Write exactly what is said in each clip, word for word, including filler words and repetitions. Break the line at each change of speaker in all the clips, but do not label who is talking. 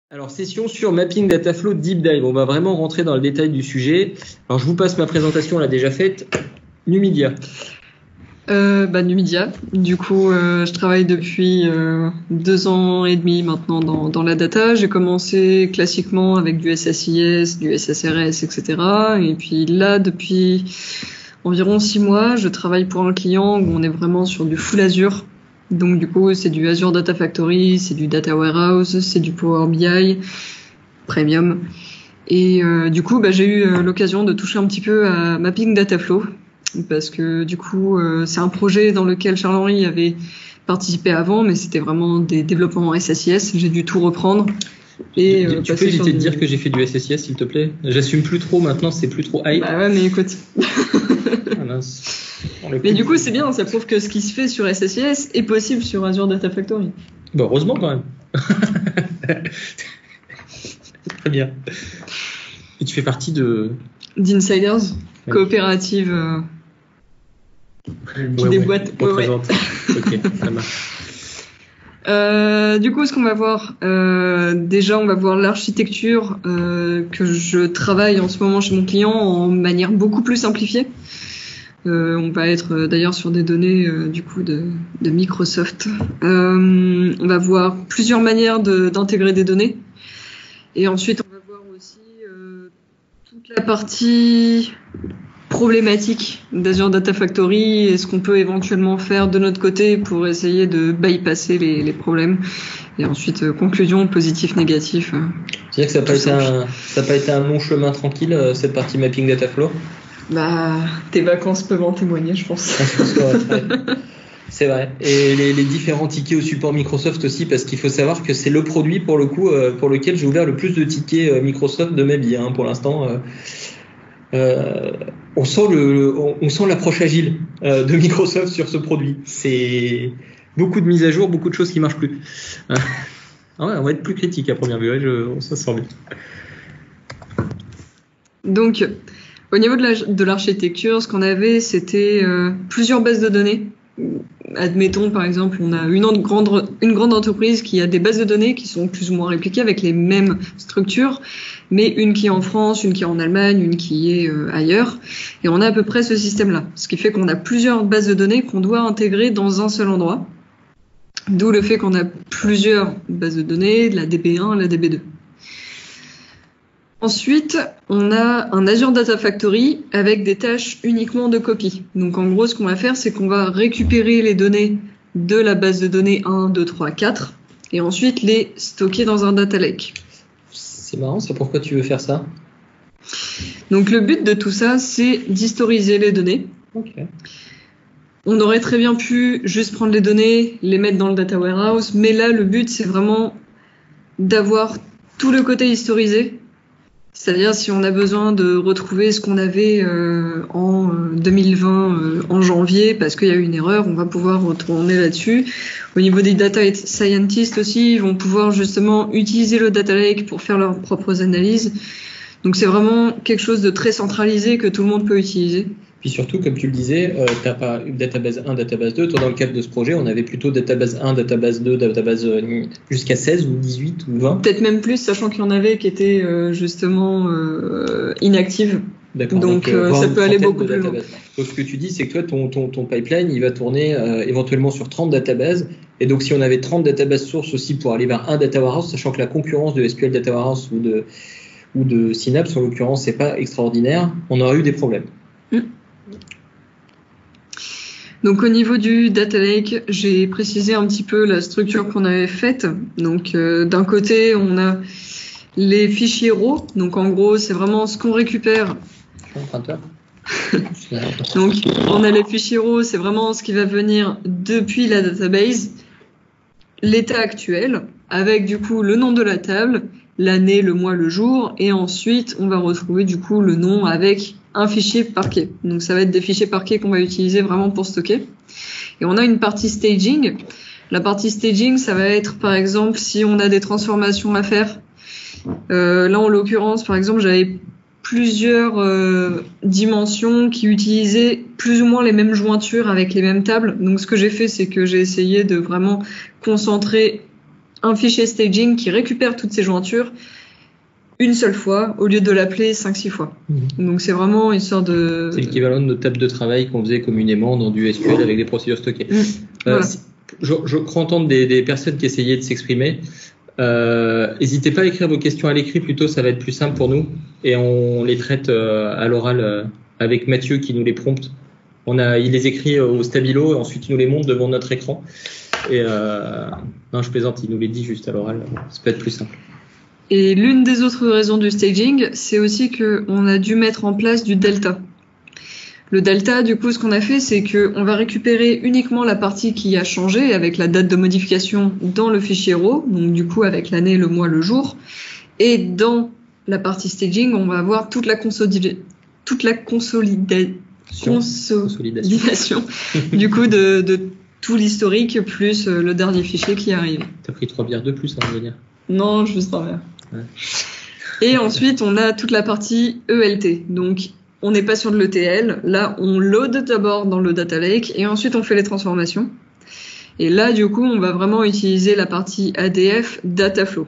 Alors, session sur Mapping Dataflow Deep Dive. On va vraiment rentrer dans le détail du sujet. Alors, je vous passe ma présentation, on l'a déjà faite. Numidia.
Euh, bah, Numidia. Du coup, euh, je travaille depuis euh, deux ans et demi maintenant dans, dans la data. J'ai commencé classiquement avec du S S I S, du S S R S, et cetera. Et puis là, depuis environ six mois, je travaille pour un client où on est vraiment sur du full Azure. Donc du coup, c'est du Azure Data Factory, c'est du Data Warehouse, c'est du Power B I Premium. Et euh, du coup, bah, j'ai eu euh, l'occasion de toucher un petit peu à Mapping Dataflow parce que du coup, euh, c'est un projet dans lequel Charles-Henri avait participé avant, mais c'était vraiment des développements en S S I S. J'ai dû tout reprendre.
Et, euh, tu peux éviter de dire que j'ai fait du S S I S, s'il te plaît? J'assume plus trop maintenant, c'est plus trop hype.
Bah ouais, mais écoute.
Ah mince.
Mais du coup, c'est bien, ça prouve que ce qui se fait sur S S I S est possible sur Azure Data Factory.
Bon, heureusement quand même. Très bien. Et tu fais partie de...
d'Insiders, ouais. Coopérative euh, qui
ouais,
déboîte.
Ouais,
ouais, ouais.
Ok, ça marche.
Euh, du coup, ce qu'on va voir, euh, déjà, on va voir l'architecture euh, que je travaille en ce moment chez mon client en manière beaucoup plus simplifiée. Euh, on va être euh, d'ailleurs sur des données euh, du coup de, de Microsoft. Euh, on va voir plusieurs manières de, d'intégrer des données. Et ensuite, on va voir aussi euh, toute la partie problématique d'Azure Data Factory et ce qu'on peut éventuellement faire de notre côté pour essayer de bypasser les, les problèmes. Et ensuite, euh, conclusion, positif, négatif. Euh,
C'est-à-dire que ça n'a pas, été un, ça pas été un long chemin tranquille, euh, cette partie Mapping Dataflow?
Bah, tes vacances peuvent en témoigner, je pense.
C'est vrai. Et les, les différents tickets au support Microsoft aussi, parce qu'il faut savoir que c'est le produit pour le coup euh, pour lequel j'ai ouvert le plus de tickets euh, Microsoft de ma vie. Hein, pour l'instant, euh, euh, on sent le, le on, on sent l'approche agile euh, de Microsoft sur ce produit. C'est beaucoup de mises à jour, beaucoup de choses qui marchent plus. Ah ouais, on va être plus critique à première vue. Ouais, je, on se sent bien.
Donc, au niveau de, la, de l'architecture, ce qu'on avait, c'était euh, plusieurs bases de données. Admettons, par exemple, on a une grande, une grande entreprise qui a des bases de données qui sont plus ou moins répliquées avec les mêmes structures, mais une qui est en France, une qui est en Allemagne, une qui est euh, ailleurs. Et on a à peu près ce système-là. Ce qui fait qu'on a plusieurs bases de données qu'on doit intégrer dans un seul endroit. D'où le fait qu'on a plusieurs bases de données, la D B un, la D B deux. Ensuite, on a un Azure Data Factory avec des tâches uniquement de copie. Donc en gros, ce qu'on va faire, c'est qu'on va récupérer les données de la base de données un, deux, trois, quatre et ensuite les stocker dans un data lake.
C'est marrant, c'est pourquoi tu veux faire ça?
Donc le but de tout ça, c'est d'historiser les données.
Okay.
On aurait très bien pu juste prendre les données, les mettre dans le data warehouse, mais là, le but, c'est vraiment d'avoir tout le côté historisé. C'est-à-dire si on a besoin de retrouver ce qu'on avait euh, en euh, deux mille vingt, euh, en janvier, parce qu'il y a eu une erreur, on va pouvoir retourner là-dessus. Au niveau des data scientists aussi, ils vont pouvoir justement utiliser le data lake pour faire leurs propres analyses. Donc c'est vraiment quelque chose de très centralisé que tout le monde peut utiliser.
Puis surtout, comme tu le disais, euh, tu n'as pas eu database un, database deux. Toi, dans le cadre de ce projet, on avait plutôt database un, database deux, database euh, jusqu'à seize ou dix-huit ou vingt.
Peut-être même plus, sachant qu'il y en avait qui étaient euh, justement euh, inactives.
D'accord.
Donc, donc euh, ça peut aller beaucoup plus loin.
Donc ce que tu dis, c'est que toi, ton, ton, ton pipeline, il va tourner euh, éventuellement sur trente databases. Et donc, si on avait trente databases sources aussi pour aller vers un data warehouse, sachant que la concurrence de S Q L Data Warehouse ou de, ou de Synapse, en l'occurrence, c'est pas extraordinaire, on aurait eu des problèmes.
Mm. Donc au niveau du data lake, j'ai précisé un petit peu la structure qu'on avait faite. Donc euh, d'un côté, on a les fichiers raw. Donc en gros, c'est vraiment ce qu'on récupère. Donc on a les fichiers raw, c'est vraiment ce qui va venir depuis la database, l'état actuel, avec du coup le nom de la table, l'année, le mois, le jour, et ensuite on va retrouver du coup le nom avec un fichier parquet. Donc ça va être des fichiers parquets qu'on va utiliser vraiment pour stocker. Et on a une partie staging. La partie staging, ça va être par exemple si on a des transformations à faire. Euh, là en l'occurrence, par exemple, j'avais plusieurs euh, dimensions qui utilisaient plus ou moins les mêmes jointures avec les mêmes tables. Donc ce que j'ai fait, c'est que j'ai essayé de vraiment concentrer un fichier staging qui récupère toutes ces jointures une seule fois au lieu de l'appeler cinq six fois. Mmh. Donc c'est vraiment une sorte de...
C'est l'équivalent de notre table de travail qu'on faisait communément dans du S Q L avec des procédures stockées. Mmh. Euh, voilà. je, je crois entendre des, des personnes qui essayaient de s'exprimer. Euh, n'hésitez pas à écrire vos questions à l'écrit, plutôt ça va être plus simple pour nous. Et on les traite euh, à l'oral euh, avec Mathieu qui nous les prompte. On a, il les écrit au stabilo et ensuite il nous les montre devant notre écran. Et euh, non, je plaisante, il nous les dit juste à l'oral. Ça peut être plus simple.
Et l'une des autres raisons du staging, c'est aussi qu'on a dû mettre en place du delta. Le delta, du coup, ce qu'on a fait, c'est qu'on va récupérer uniquement la partie qui a changé avec la date de modification dans le fichier raw, donc du coup avec l'année, le mois, le jour. Et dans la partie staging, on va avoir toute la, consolida- toute la consolida- consolidation du coup de, de tout l'historique plus le dernier fichier qui arrive.
T'as pris trois bières de plus avant de venir?
Non, juste un verre. Ouais. Et ensuite, on a toute la partie E L T. Donc, on n'est pas sur de l'E T L. Là, on load d'abord dans le data lake et ensuite on fait les transformations. Et là, du coup, on va vraiment utiliser la partie A D F Dataflow.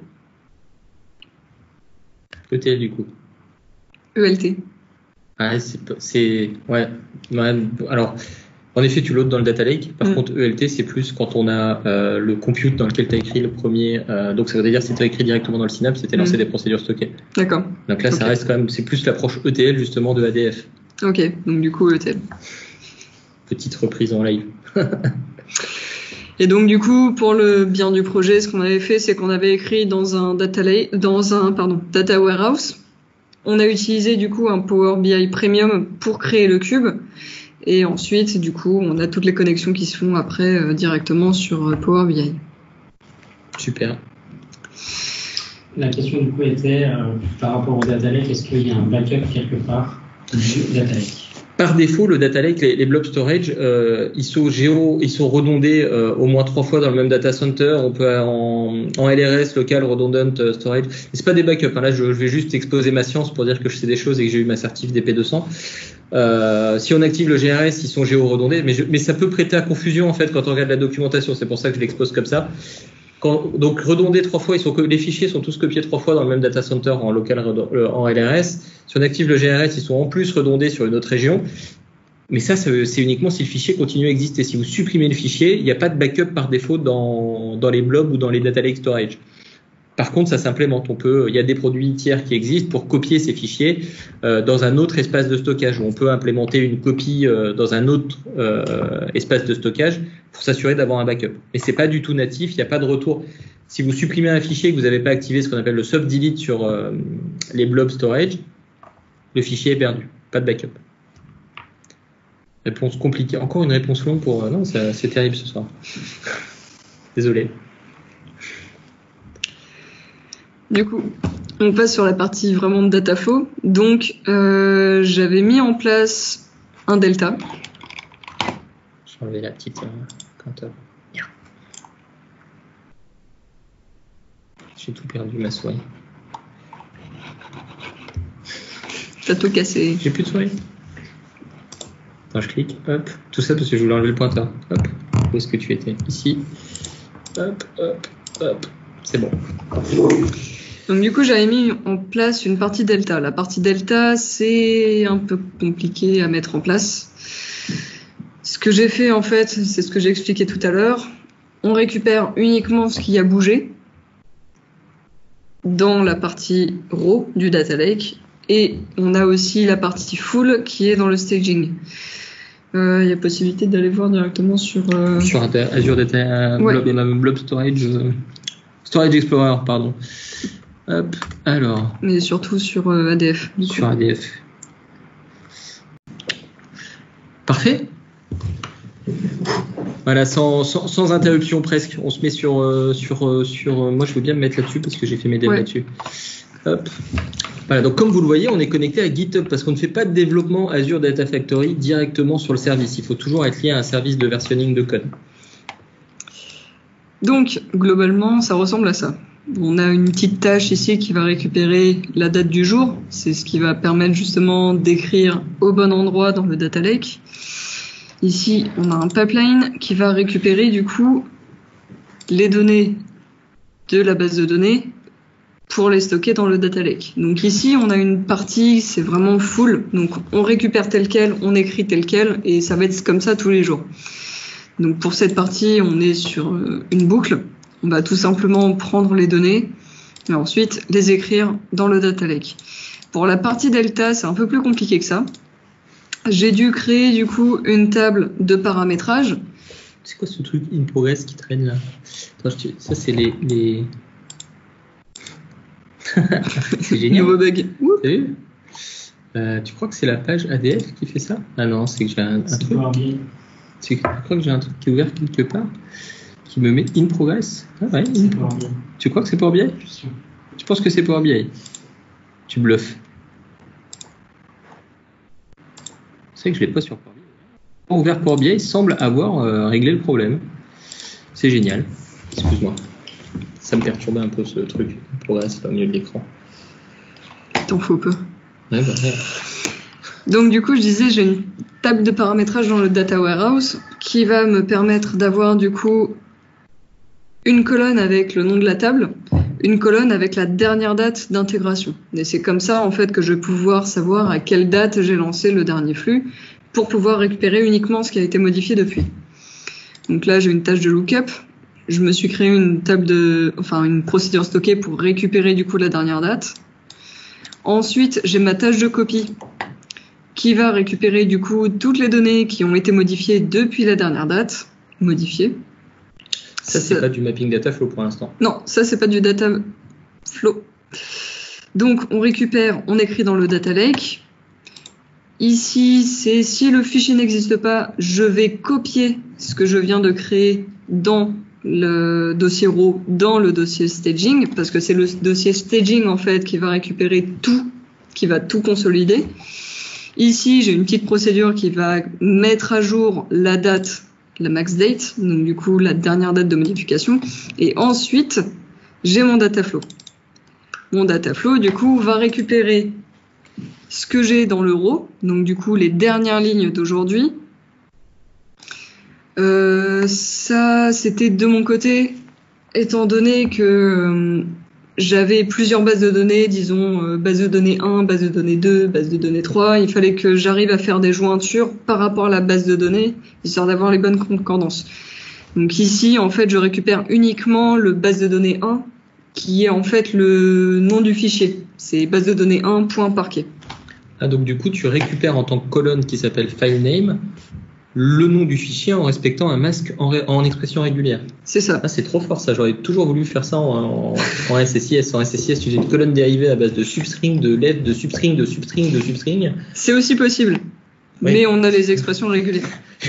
E T L du coup.
E L T.
Ah, c'est, c'est ouais. ouais. Alors, en effet, tu loads dans le data lake. Par mm. contre, E L T, c'est plus quand on a euh, le compute dans lequel tu as écrit le premier. Euh, donc, ça veut dire que c'était écrit directement dans le Synapse, c'était lancé mm. des procédures stockées.
D'accord.
Donc là, okay. ça reste quand même, c'est plus l'approche E T L justement de A D F.
Ok, donc du coup, E T L.
Petite reprise en live.
Et donc, du coup, pour le bien du projet, ce qu'on avait fait, c'est qu'on avait écrit dans un data lake, dans un, pardon, data warehouse. On a utilisé, du coup, un Power B I Premium pour créer le cube. Et ensuite, du coup, on a toutes les connexions qui se font après euh, directement sur euh, Power B I.
Super.
La question du coup était, euh, par rapport au data lake, est-ce qu'il y a un backup quelque part du data lake?
Par défaut, le data lake, les, les blob storage, euh, ils sont géo, ils sont redondés euh, au moins trois fois dans le même data center. On peut en, en L R S, local redundant storage. Mais c'est pas des backups. Hein. Là, je, je vais juste exposer ma science pour dire que je sais des choses et que j'ai eu ma certif D P deux cents. Euh, si on active le G R S, ils sont géo-redondés, mais, je, mais ça peut prêter à confusion en fait quand on regarde la documentation. C'est pour ça que je l'expose comme ça. Quand, donc redondés trois fois, ils sont, les fichiers sont tous copiés trois fois dans le même data center en local, en L R S. Si on active le G R S, ils sont en plus redondés sur une autre région. Mais ça, c'est uniquement si le fichier continue à exister. Si vous supprimez le fichier, il n'y a pas de backup par défaut dans, dans les blobs ou dans les data lake storage. Par contre, ça s'implémente. On peut, il y a des produits tiers qui existent pour copier ces fichiers euh, dans un autre espace de stockage où on peut implémenter une copie euh, dans un autre euh, espace de stockage pour s'assurer d'avoir un backup. Mais c'est pas du tout natif. Il n'y a pas de retour. Si vous supprimez un fichier et que vous n'avez pas activé ce qu'on appelle le soft delete sur euh, les blob storage, le fichier est perdu. Pas de backup. Réponse compliquée. Encore une réponse longue pour. Euh, non, c'est terrible ce soir. Désolé.
Du coup, on passe sur la partie vraiment de Dataflow. Donc, euh, j'avais mis en place un delta.
Je vais enlever la petite euh, compteur. J'ai tout perdu, ma souris.
T'as tout cassé.
J'ai plus de souris. Attends, je clique. Hop. Tout ça parce que je voulais enlever le pointeur. Hop. Où est-ce que tu étais? Ici. Hop, hop, hop. C'est bon.
Donc du coup, j'avais mis en place une partie delta. La partie delta, c'est un peu compliqué à mettre en place. Ce que j'ai fait, en fait, c'est ce que j'ai expliqué tout à l'heure. On récupère uniquement ce qui a bougé dans la partie raw du data lake. Et on a aussi la partie full qui est dans le staging. Il euh, y a possibilité d'aller voir directement sur... Euh...
Sur Azure Data ouais. Blob, Blob Storage... Euh, Storage Explorer, pardon. Hop, alors.
Mais surtout sur euh, A D F.
Sur A D F. Parfait. Voilà, sans, sans, sans interruption presque. On se met sur... Euh, sur, euh, sur euh, moi, je veux bien me mettre là-dessus parce que j'ai fait mes devs ouais. là-dessus. Hop. Voilà, donc comme vous le voyez, on est connecté à GitHub parce qu'on ne fait pas de développement Azure Data Factory directement sur le service. Il faut toujours être lié à un service de versionning de code.
Donc, globalement, ça ressemble à ça. On a une petite tâche ici qui va récupérer la date du jour. C'est ce qui va permettre justement d'écrire au bon endroit dans le data lake. Ici, on a un pipeline qui va récupérer du coup les données de la base de données pour les stocker dans le data lake. Donc ici, on a une partie, c'est vraiment full. Donc on récupère tel quel, on écrit tel quel, et ça va être comme ça tous les jours. Donc pour cette partie, on est sur une boucle. On va tout simplement prendre les données et ensuite les écrire dans le data lake. Pour la partie delta, c'est un peu plus compliqué que ça. J'ai dû créer du coup une table de paramétrage.
C'est quoi ce truc in progress qui traîne là? Attends, je te... Ça c'est les... les... c'est génial.
Nouveau bug.
T'as vu euh, tu crois que c'est la page A D F qui fait ça? Ah non, c'est que j'ai un, un truc. Tu crois que j'ai un truc qui est ouvert quelque part qui me met in progress? Ah ouais, in... Tu crois que c'est Power B I? Tu penses que c'est Power B I? Tu bluffes. C'est que je l'ai pas sur Power B I. Ouvert Power B I semble avoir euh, réglé le problème. C'est génial. Excuse-moi. Ça me perturbait un peu ce truc. Progress au milieu de l'écran.
T'en faut peu.
Ouais, bah, ouais.
Donc du coup, je disais, j'ai une table de paramétrage dans le data warehouse qui va me permettre d'avoir du coup une colonne avec le nom de la table, une colonne avec la dernière date d'intégration. Et c'est comme ça en fait que je vais pouvoir savoir à quelle date j'ai lancé le dernier flux pour pouvoir récupérer uniquement ce qui a été modifié depuis. Donc là, j'ai une tâche de lookup. Je me suis créé une table de, enfin une procédure stockée pour récupérer du coup la dernière date. Ensuite, j'ai ma tâche de copie qui va récupérer du coup toutes les données qui ont été modifiées depuis la dernière date, modifiées.
Ça, c'est pas du mapping data flow pour l'instant.
Non, ça c'est pas du data flow. Donc on récupère, on écrit dans le data lake. Ici, c'est si le fichier n'existe pas, je vais copier ce que je viens de créer dans le dossier raw, dans le dossier staging, parce que c'est le dossier staging en fait qui va récupérer tout, qui va tout consolider. Ici, j'ai une petite procédure qui va mettre à jour la date, la max date, donc du coup la dernière date de modification, et ensuite j'ai mon data flow. Mon data flow du coup va récupérer ce que j'ai dans le raw, donc du coup les dernières lignes d'aujourd'hui. Euh, ça, c'était de mon côté, étant donné que euh, j'avais plusieurs bases de données, disons euh, base de données un, base de données deux, base de données trois, il fallait que j'arrive à faire des jointures par rapport à la base de données, histoire d'avoir les bonnes concordances. Donc ici, en fait, je récupère uniquement le base de données un, qui est en fait le nom du fichier. C'est base de données un.parquet.
Ah, donc du coup, tu récupères en tant que colonne qui s'appelle filename le nom du fichier en respectant un masque en, ré, en expression régulière.
C'est ça.
Ah, c'est trop fort ça, j'aurais toujours voulu faire ça en, en, en S S I S. En S S I S, tu fais une colonne dérivée à base de substring, de let, de substring, de substring, de substring.
C'est aussi possible, oui. Mais on a les expressions régulières.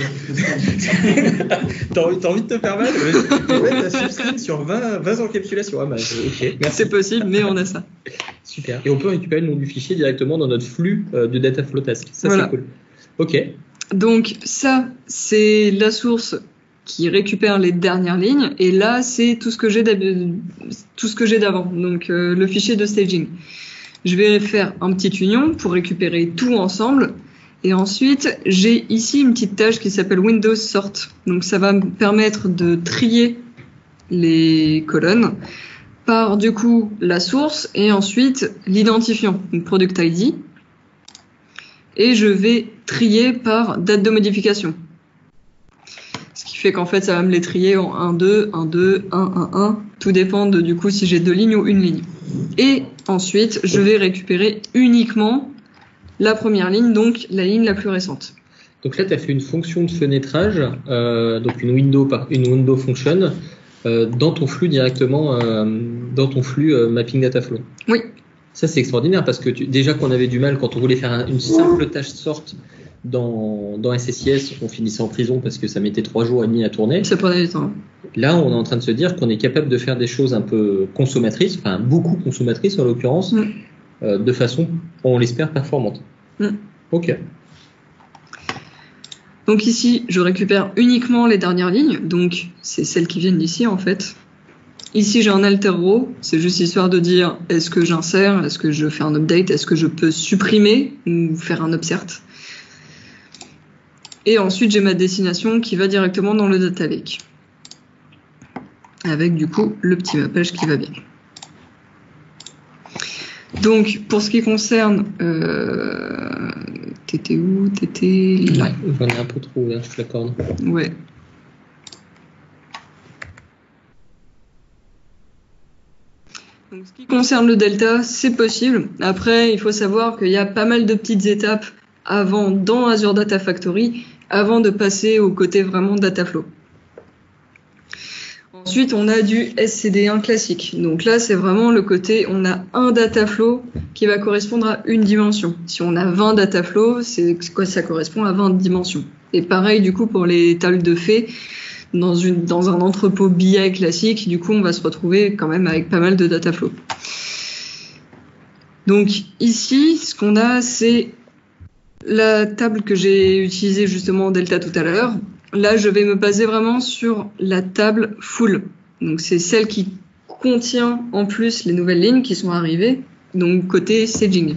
T'as envie, envie de te faire mal? Ouais, t'as substring sur vingt, vingt encapsulations. Ah, bah, ok, merci.
C'est possible, mais on a ça.
Super. Et on peut récupérer le nom du fichier directement dans notre flux euh, de data flow task. Ça,
voilà.
C'est cool. Ok.
Donc ça, c'est la source qui récupère les dernières lignes, et là, c'est tout ce que j'ai tout ce que j'ai d'avant, donc euh, le fichier de staging. Je vais faire un petit union pour récupérer tout ensemble, et ensuite, j'ai ici une petite tâche qui s'appelle Windows Sort. Donc ça va me permettre de trier les colonnes par du coup la source et ensuite l'identifiant, donc Product I D. Et je vais trier par date de modification. Ce qui fait qu'en fait, ça va me les trier en un, deux, un, deux, un, un, un. Tout dépend de, du coup, si j'ai deux lignes ou une ligne. Et ensuite, je vais récupérer uniquement la première ligne, donc la ligne la plus récente.
Donc là, tu as fait une fonction de fenêtrage, euh, donc une window, par, une window function, euh, dans ton flux directement, euh, dans ton flux euh, mapping data flow.
Oui.
Ça, c'est extraordinaire parce que tu, déjà qu'on avait du mal quand on voulait faire un, une simple tâche sort dans, dans S S I S, on finissait en prison parce que ça mettait trois jours et demi à tourner.
Ça prenait du temps.
Là, on est en train de se dire qu'on est capable de faire des choses un peu consommatrices, enfin beaucoup consommatrices en l'occurrence, mm. euh, de façon, on l'espère, performante.
Mm.
Ok.
Donc ici, je récupère uniquement les dernières lignes, donc c'est celles qui viennent d'ici en fait. Ici, j'ai un alter row, c'est juste histoire de dire est-ce que j'insère, est-ce que je fais un update, est-ce que je peux supprimer ou faire un upsert. Et ensuite, j'ai ma destination qui va directement dans le data lake. avec du coup le petit mappage qui va bien. Donc pour ce qui concerne, euh, t'étais où, t'étais là.
Ouais, j'en ai un peu trop là, je l'accorde.
Ouais. Donc, ce qui concerne le delta, c'est possible. Après, il faut savoir qu'il y a pas mal de petites étapes avant dans Azure Data Factory, avant de passer au côté vraiment Dataflow. Ensuite, on a du S C D un classique. Donc là, c'est vraiment le côté, on a un Dataflow qui va correspondre à une dimension. Si on a vingt Dataflow, c'est quoi, ça correspond à vingt dimensions. Et pareil, du coup, pour les tables de faits, dans, une, dans un entrepôt B I classique, du coup, on va se retrouver quand même avec pas mal de Dataflow. Donc ici, ce qu'on a, c'est la table que j'ai utilisée justement en Delta tout à l'heure. Là, je vais me baser vraiment sur la table full. Donc c'est celle qui contient en plus les nouvelles lignes qui sont arrivées, donc côté staging.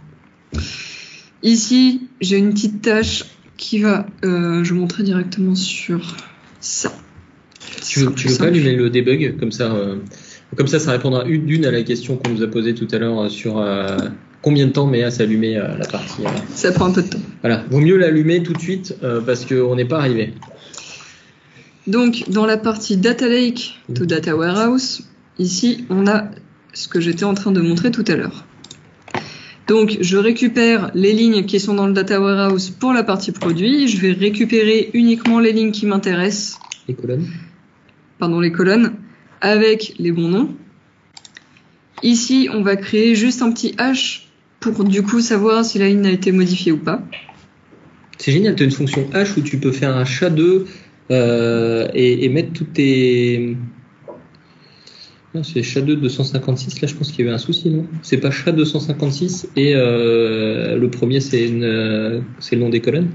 Ici, j'ai une petite tâche qui va, euh, je montrer directement sur ça.
Tu veux, tu veux pas allumer le debug comme ça, euh, comme ça, ça répondra une d'une à la question qu'on nous a posée tout à l'heure sur euh, combien de temps met à s'allumer euh, la partie. Euh,
ça prend un peu de temps.
Voilà, vaut mieux l'allumer tout de suite euh, parce qu'on n'est pas arrivé.
Donc dans la partie Data Lake to Data Warehouse, ici on a ce que j'étais en train de montrer tout à l'heure. Donc je récupère les lignes qui sont dans le Data Warehouse pour la partie produit. Je vais récupérer uniquement les lignes qui m'intéressent.
Les colonnes.
Pardon, les colonnes, avec les bons noms. Ici, on va créer juste un petit hash pour du coup savoir si la ligne a été modifiée ou pas.
C'est génial, tu as une fonction hash où tu peux faire un S H A deux euh, et, et mettre toutes tes... Non, c'est S H A deux deux cent cinquante-six, là je pense qu'il y avait un souci, non? C'est pas S H A deux cent cinquante-six et euh, le premier c'est euh, le nom des colonnes?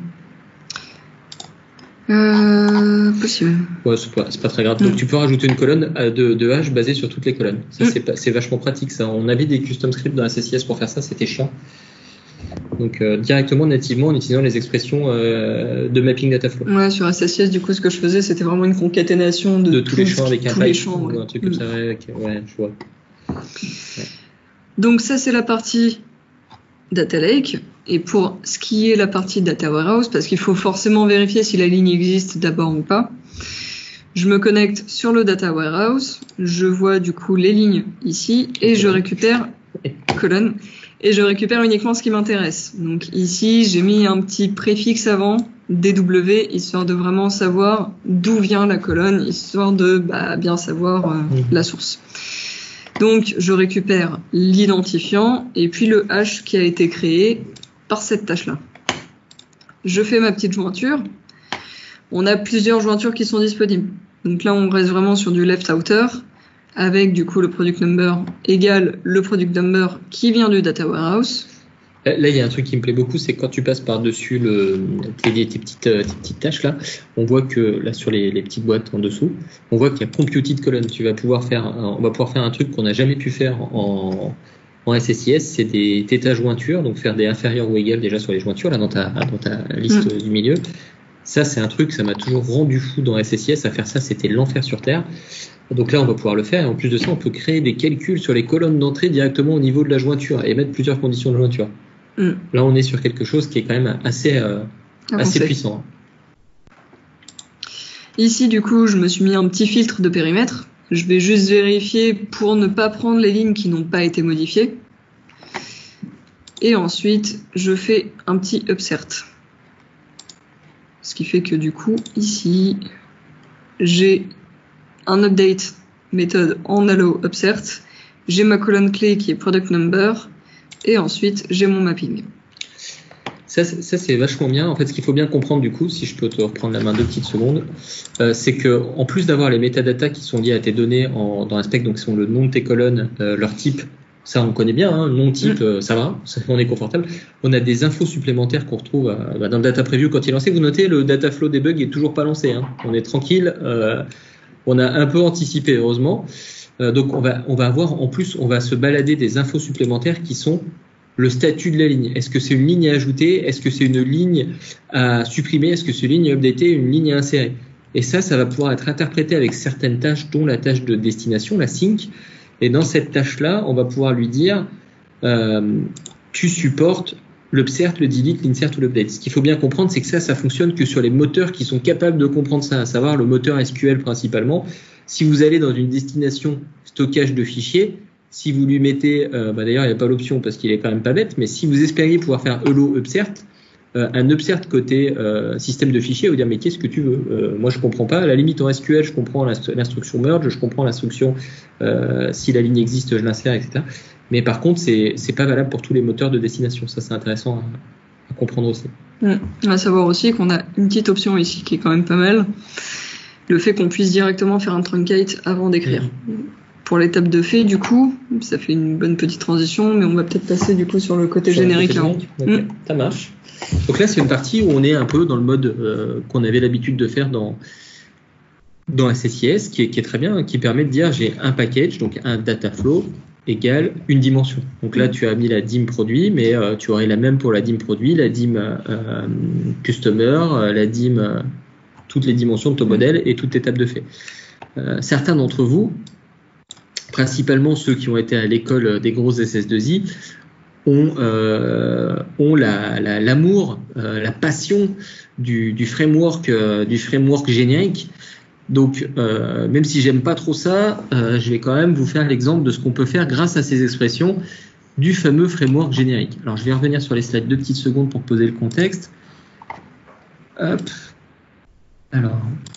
Euh, possible.
Ouais, c'est pas, pas très grave. Donc, mmh. tu peux rajouter une colonne de, de hash basée sur toutes les colonnes. Ça, mmh. c'est vachement pratique, ça. On avait des custom scripts dans S S I S pour faire ça, c'était chiant. Donc, euh, directement, nativement, en utilisant les expressions euh, de mapping Dataflow.
Ouais, sur S S I S, du coup, ce que je faisais, c'était vraiment une concaténation de,
de tous les champs avec un pipe
ou
ouais. un truc comme mmh. ça. Avec, ouais, je vois.
Ouais. Donc, ça, c'est la partie Data Lake. Et pour ce qui est la partie Data Warehouse, parce qu'il faut forcément vérifier si la ligne existe d'abord ou pas, je me connecte sur le Data Warehouse, je vois du coup les lignes ici, et je récupère colonne, et je récupère uniquement ce qui m'intéresse. Donc ici, j'ai mis un petit préfixe avant, D W, histoire de vraiment savoir d'où vient la colonne, histoire de bah, bien savoir euh, mmh. la source. Donc je récupère l'identifiant, et puis le hash qui a été créé par cette tâche-là. Je fais ma petite jointure. On a plusieurs jointures qui sont disponibles. Donc là, on reste vraiment sur du left outer, avec du coup le product number égale le product number qui vient du data warehouse.
Là, il y a un truc qui me plaît beaucoup, c'est quand tu passes par-dessus le, tes, tes, petites, tes petites tâches là, on voit que là sur les, les petites boîtes en dessous, on voit qu'il y a computed column. Tu vas pouvoir faire, un, on va pouvoir faire un truc qu'on n'a jamais pu faire en En S S I S, c'est des θ jointures, donc faire des inférieurs ou égales déjà sur les jointures, là dans ta, dans ta liste mmh. du milieu. Ça, c'est un truc, ça m'a toujours rendu fou dans S S I S. À faire ça, c'était l'enfer sur Terre. Donc là, on va pouvoir le faire. Et en plus de ça, on peut créer des calculs sur les colonnes d'entrée directement au niveau de la jointure et mettre plusieurs conditions de jointure. Mmh. Là, on est sur quelque chose qui est quand même assez, euh, assez puissant.
Ici, du coup, je me suis mis un petit filtre de périmètre. Je vais juste vérifier pour ne pas prendre les lignes qui n'ont pas été modifiées. Et ensuite, je fais un petit upsert. Ce qui fait que du coup, ici, j'ai un update méthode en allow upsert. J'ai ma colonne clé qui est product number. Et ensuite, j'ai mon mapping.
Ça, ça c'est vachement bien. En fait, ce qu'il faut bien comprendre du coup, si je peux te reprendre la main deux petites secondes, euh, c'est que en plus d'avoir les métadatas qui sont liés à tes données en, dans un spec, donc qui sont le nom de tes colonnes, euh, leur type, ça on connaît bien, hein, nom type, mmh. euh, ça va, ça, on est confortable. On a des infos supplémentaires qu'on retrouve euh, bah, dans le data preview quand il est lancé. Vous notez, le Dataflow debug est toujours pas lancé. Hein. On est tranquille. Euh, on a un peu anticipé, heureusement. Euh, donc on va, on va avoir en plus, on va se balader des infos supplémentaires qui sont le statut de la ligne. Est-ce que c'est une ligne à ajouter? Est-ce que c'est une ligne à supprimer? Est-ce que c'est une ligne à updater? Une ligne à insérer? Et ça, ça va pouvoir être interprété avec certaines tâches, dont la tâche de destination, la sync. Et dans cette tâche-là, on va pouvoir lui dire euh, tu supportes l'upsert, le delete, l'insert ou l'update. Ce qu'il faut bien comprendre, c'est que ça, ça fonctionne que sur les moteurs qui sont capables de comprendre ça, à savoir le moteur S Q L principalement. Si vous allez dans une destination stockage de fichiers, si vous lui mettez, euh, bah d'ailleurs il n'y a pas l'option parce qu'il est quand même pas bête, mais si vous espériez pouvoir faire hello upsert, euh, un upsert côté euh, système de fichiers, vous dire mais qu'est-ce que tu veux, euh, moi je comprends pas. À la limite en S Q L, je comprends l'instruction merge, je comprends l'instruction euh, si la ligne existe, je l'insère, et cetera. Mais par contre, c'est c'est pas valable pour tous les moteurs de destination. Ça, c'est intéressant à, à comprendre aussi.
Mmh. À savoir aussi qu'on a une petite option ici qui est quand même pas mal. Le fait qu'on puisse directement faire un truncate avant d'écrire. Mmh. Pour l'étape de fait, du coup, ça fait une bonne petite transition, mais on va peut-être passer du coup sur le côté sur générique. Le côté générique.
Okay. Mmh. Ça marche. Donc là, c'est une partie où on est un peu dans le mode euh, qu'on avait l'habitude de faire dans dans S S I S, qui est, qui est très bien, qui permet de dire j'ai un package, donc un data flow égale une dimension. Donc là, tu as mis la dim produit, mais euh, tu aurais la même pour la dim produit, la dim euh, customer, euh, la dim, euh, toutes les dimensions de ton modèle et toute étape de fait. Euh, certains d'entre vous, principalement ceux qui ont été à l'école des grosses S S deux I, ont, euh, ont la, la, l'amour, euh, la passion du, du framework, euh, du framework générique. Donc, euh, même si j'aime pas trop ça, euh, je vais quand même vous faire l'exemple de ce qu'on peut faire grâce à ces expressions du fameux framework générique. Alors, je vais revenir sur les slides deux petites secondes pour poser le contexte. Hop. Alors,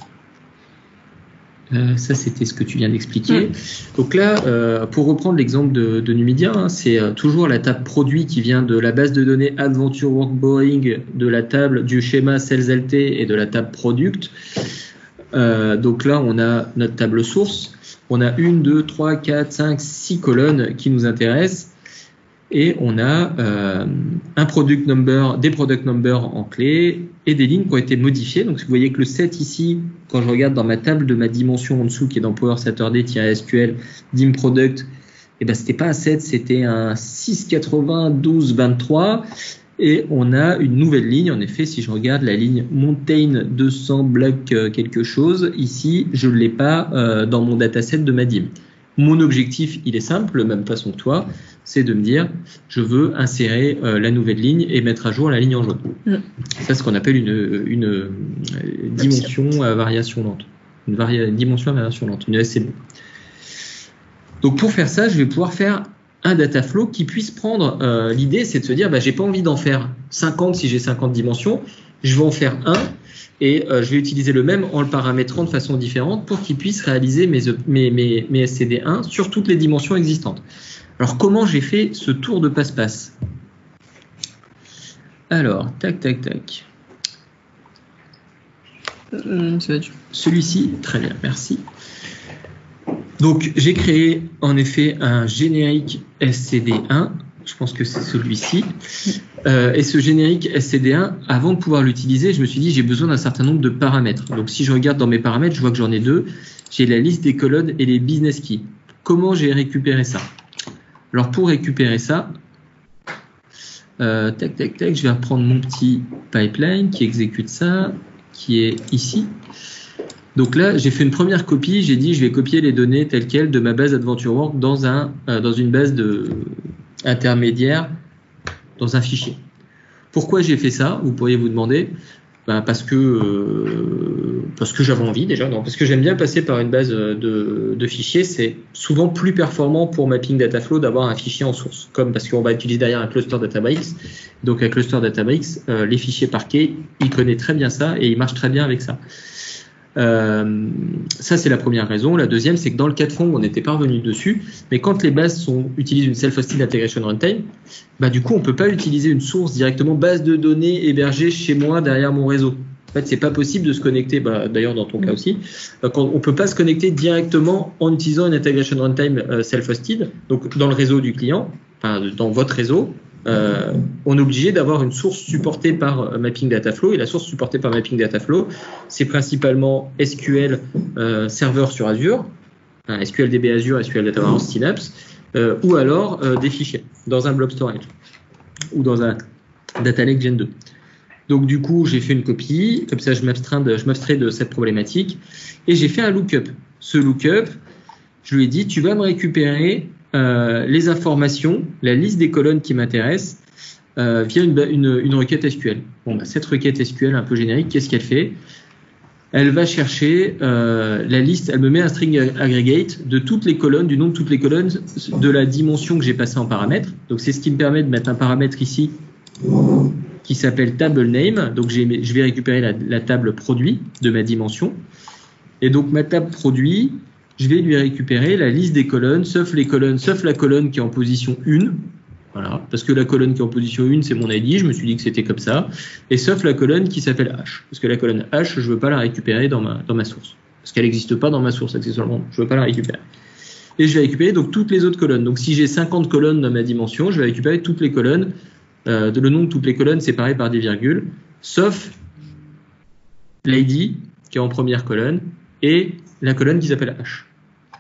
euh, ça, c'était ce que tu viens d'expliquer. Mmh. Donc là, euh, pour reprendre l'exemple de, de Numidia, hein, c'est euh, toujours la table produit qui vient de la base de données Adventure Workboring, de la table du schéma SalesLT et de la table Product. Euh, donc là, on a notre table source. On a une, deux, trois, quatre, cinq, six colonnes qui nous intéressent. Et on a euh, un product number, des product numbers en clé et des lignes qui ont été modifiées. Donc, vous voyez que le set ici, quand je regarde dans ma table de ma dimension en dessous, qui est dans Power Saturday-S Q L, dim product, eh ben, c'était pas un sept, c'était un six quatre-vingt-douze vingt-trois. Et on a une nouvelle ligne. En effet, si je regarde la ligne Mountain deux cents bloc quelque chose, ici, je ne l'ai pas euh, dans mon dataset de ma dim. Mon objectif, il est simple, de la même façon que toi, c'est de me dire, je veux insérer euh, la nouvelle ligne et mettre à jour la ligne en jaune. Mmh. Ça, c'est ce qu'on appelle une, une, une dimension à variation lente. Une varia dimension à variation lente, une S C B. Donc, pour faire ça, je vais pouvoir faire un data flow qui puisse prendre euh, l'idée, c'est de se dire, bah, j'ai pas envie d'en faire cinquante si j'ai cinquante dimensions, je vais en faire un et euh, je vais utiliser le même en le paramétrant de façon différente pour qu'il puisse réaliser mes, mes, mes, mes S C D un sur toutes les dimensions existantes. Alors, comment j'ai fait ce tour de passe-passe? Alors, tac, tac, tac.
Euh,
Celui-ci, très bien, merci. Donc, j'ai créé en effet un générique S C D un. Je pense que c'est celui-ci. Euh, et ce générique S C D un, avant de pouvoir l'utiliser, je me suis dit j'ai besoin d'un certain nombre de paramètres. Donc, si je regarde dans mes paramètres, je vois que j'en ai deux. J'ai la liste des colonnes et les business keys. Comment j'ai récupéré ça? Alors, pour récupérer ça, euh, tac, tac, tac, je vais reprendre mon petit pipeline qui exécute ça, qui est ici. Donc là, j'ai fait une première copie. J'ai dit, je vais copier les données telles quelles de ma base AdventureWorks dans un, euh, dans une base de intermédiaire, dans un fichier. Pourquoi j'ai fait ça? Vous pourriez vous demander. Ben parce que euh, parce que j'avais envie déjà. Non, parce que j'aime bien passer par une base de, de fichiers. C'est souvent plus performant pour Mapping Dataflow d'avoir un fichier en source, comme parce qu'on va utiliser derrière un cluster Databricks. Donc un cluster Databricks, euh, les fichiers parqués, il connaît très bien ça et il marche très bien avec ça. Euh, ça, c'est la première raison. La deuxième, c'est que dans le cas de fond, on n'était pas revenu dessus, mais quand les bases sont, utilisent une Self-Hosted Integration Runtime, bah, du coup, on peut pas utiliser une source directement base de données hébergée chez moi derrière mon réseau. En fait, c'est pas possible de se connecter, bah, d'ailleurs dans ton cas aussi, quand on peut pas se connecter directement en utilisant une Integration Runtime euh, Self-Hosted, donc dans le réseau du client, enfin dans votre réseau. Euh, on est obligé d'avoir une source supportée par Mapping Dataflow, et la source supportée par Mapping Dataflow, c'est principalement S Q L euh, serveur sur Azure, hein, S Q L D B Azure, S Q L Data Warehouse Synapse, euh, ou alors euh, des fichiers dans un blob storage ou dans un Data Lake Gen deux. Donc du coup, j'ai fait une copie, comme ça je m'abstrais de, je m'abstrais de cette problématique, et j'ai fait un lookup. Ce lookup, je lui ai dit, tu vas me récupérer euh, les informations, la liste des colonnes qui m'intéressent, euh, via une, une, une requête S Q L. Bon, bah, cette requête S Q L un peu générique, qu'est-ce qu'elle fait? Elle va chercher euh, la liste, elle me met un string aggregate de toutes les colonnes, du nom de toutes les colonnes, de la dimension que j'ai passée en paramètre. Donc c'est ce qui me permet de mettre un paramètre ici qui s'appelle table name. Donc j'ai, je vais récupérer la, la table produit de ma dimension. Et donc ma table produit, je vais lui récupérer la liste des colonnes, sauf les colonnes, sauf la colonne qui est en position un. Voilà, parce que la colonne qui est en position un, c'est mon I D, je me suis dit que c'était comme ça. Et sauf la colonne qui s'appelle H. Parce que la colonne H, je ne veux pas la récupérer dans ma, dans ma source. Parce qu'elle n'existe pas dans ma source, accessoirement. Je ne veux pas la récupérer. Et je vais récupérer donc toutes les autres colonnes. Donc si j'ai cinquante colonnes dans ma dimension, je vais récupérer toutes les colonnes. Euh, le nom de toutes les colonnes séparées par des virgules, sauf l'I D qui est en première colonne et la colonne qui s'appelle H. Facile ?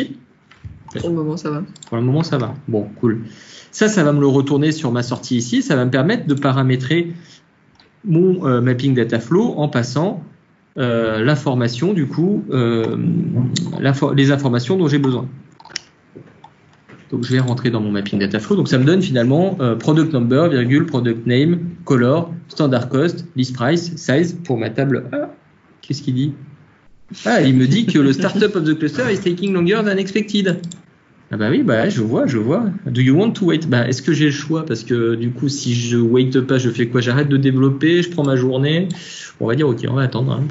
Pour le moment, ça va.
Pour le moment, ça va. Bon, cool. Ça, ça va me le retourner sur ma sortie ici. Ça va me permettre de paramétrer mon euh, mapping data flow en passant euh, l'information, du coup, euh, les informations dont j'ai besoin. Donc, je vais rentrer dans mon mapping data flow. Donc, ça me donne finalement euh, product number, virgule, product name, color, standard cost, list price, size pour ma table. Ah, qu'est-ce qu'il dit? Ah, il me dit que le startup of the cluster is taking longer than expected. Ah bah oui, bah je vois, je vois. Do you want to wait? Bah est-ce que j'ai le choix? Parce que du coup, si je wait pas, je fais quoi? J'arrête de développer, je prends ma journée. On va dire ok, on va attendre. Hein.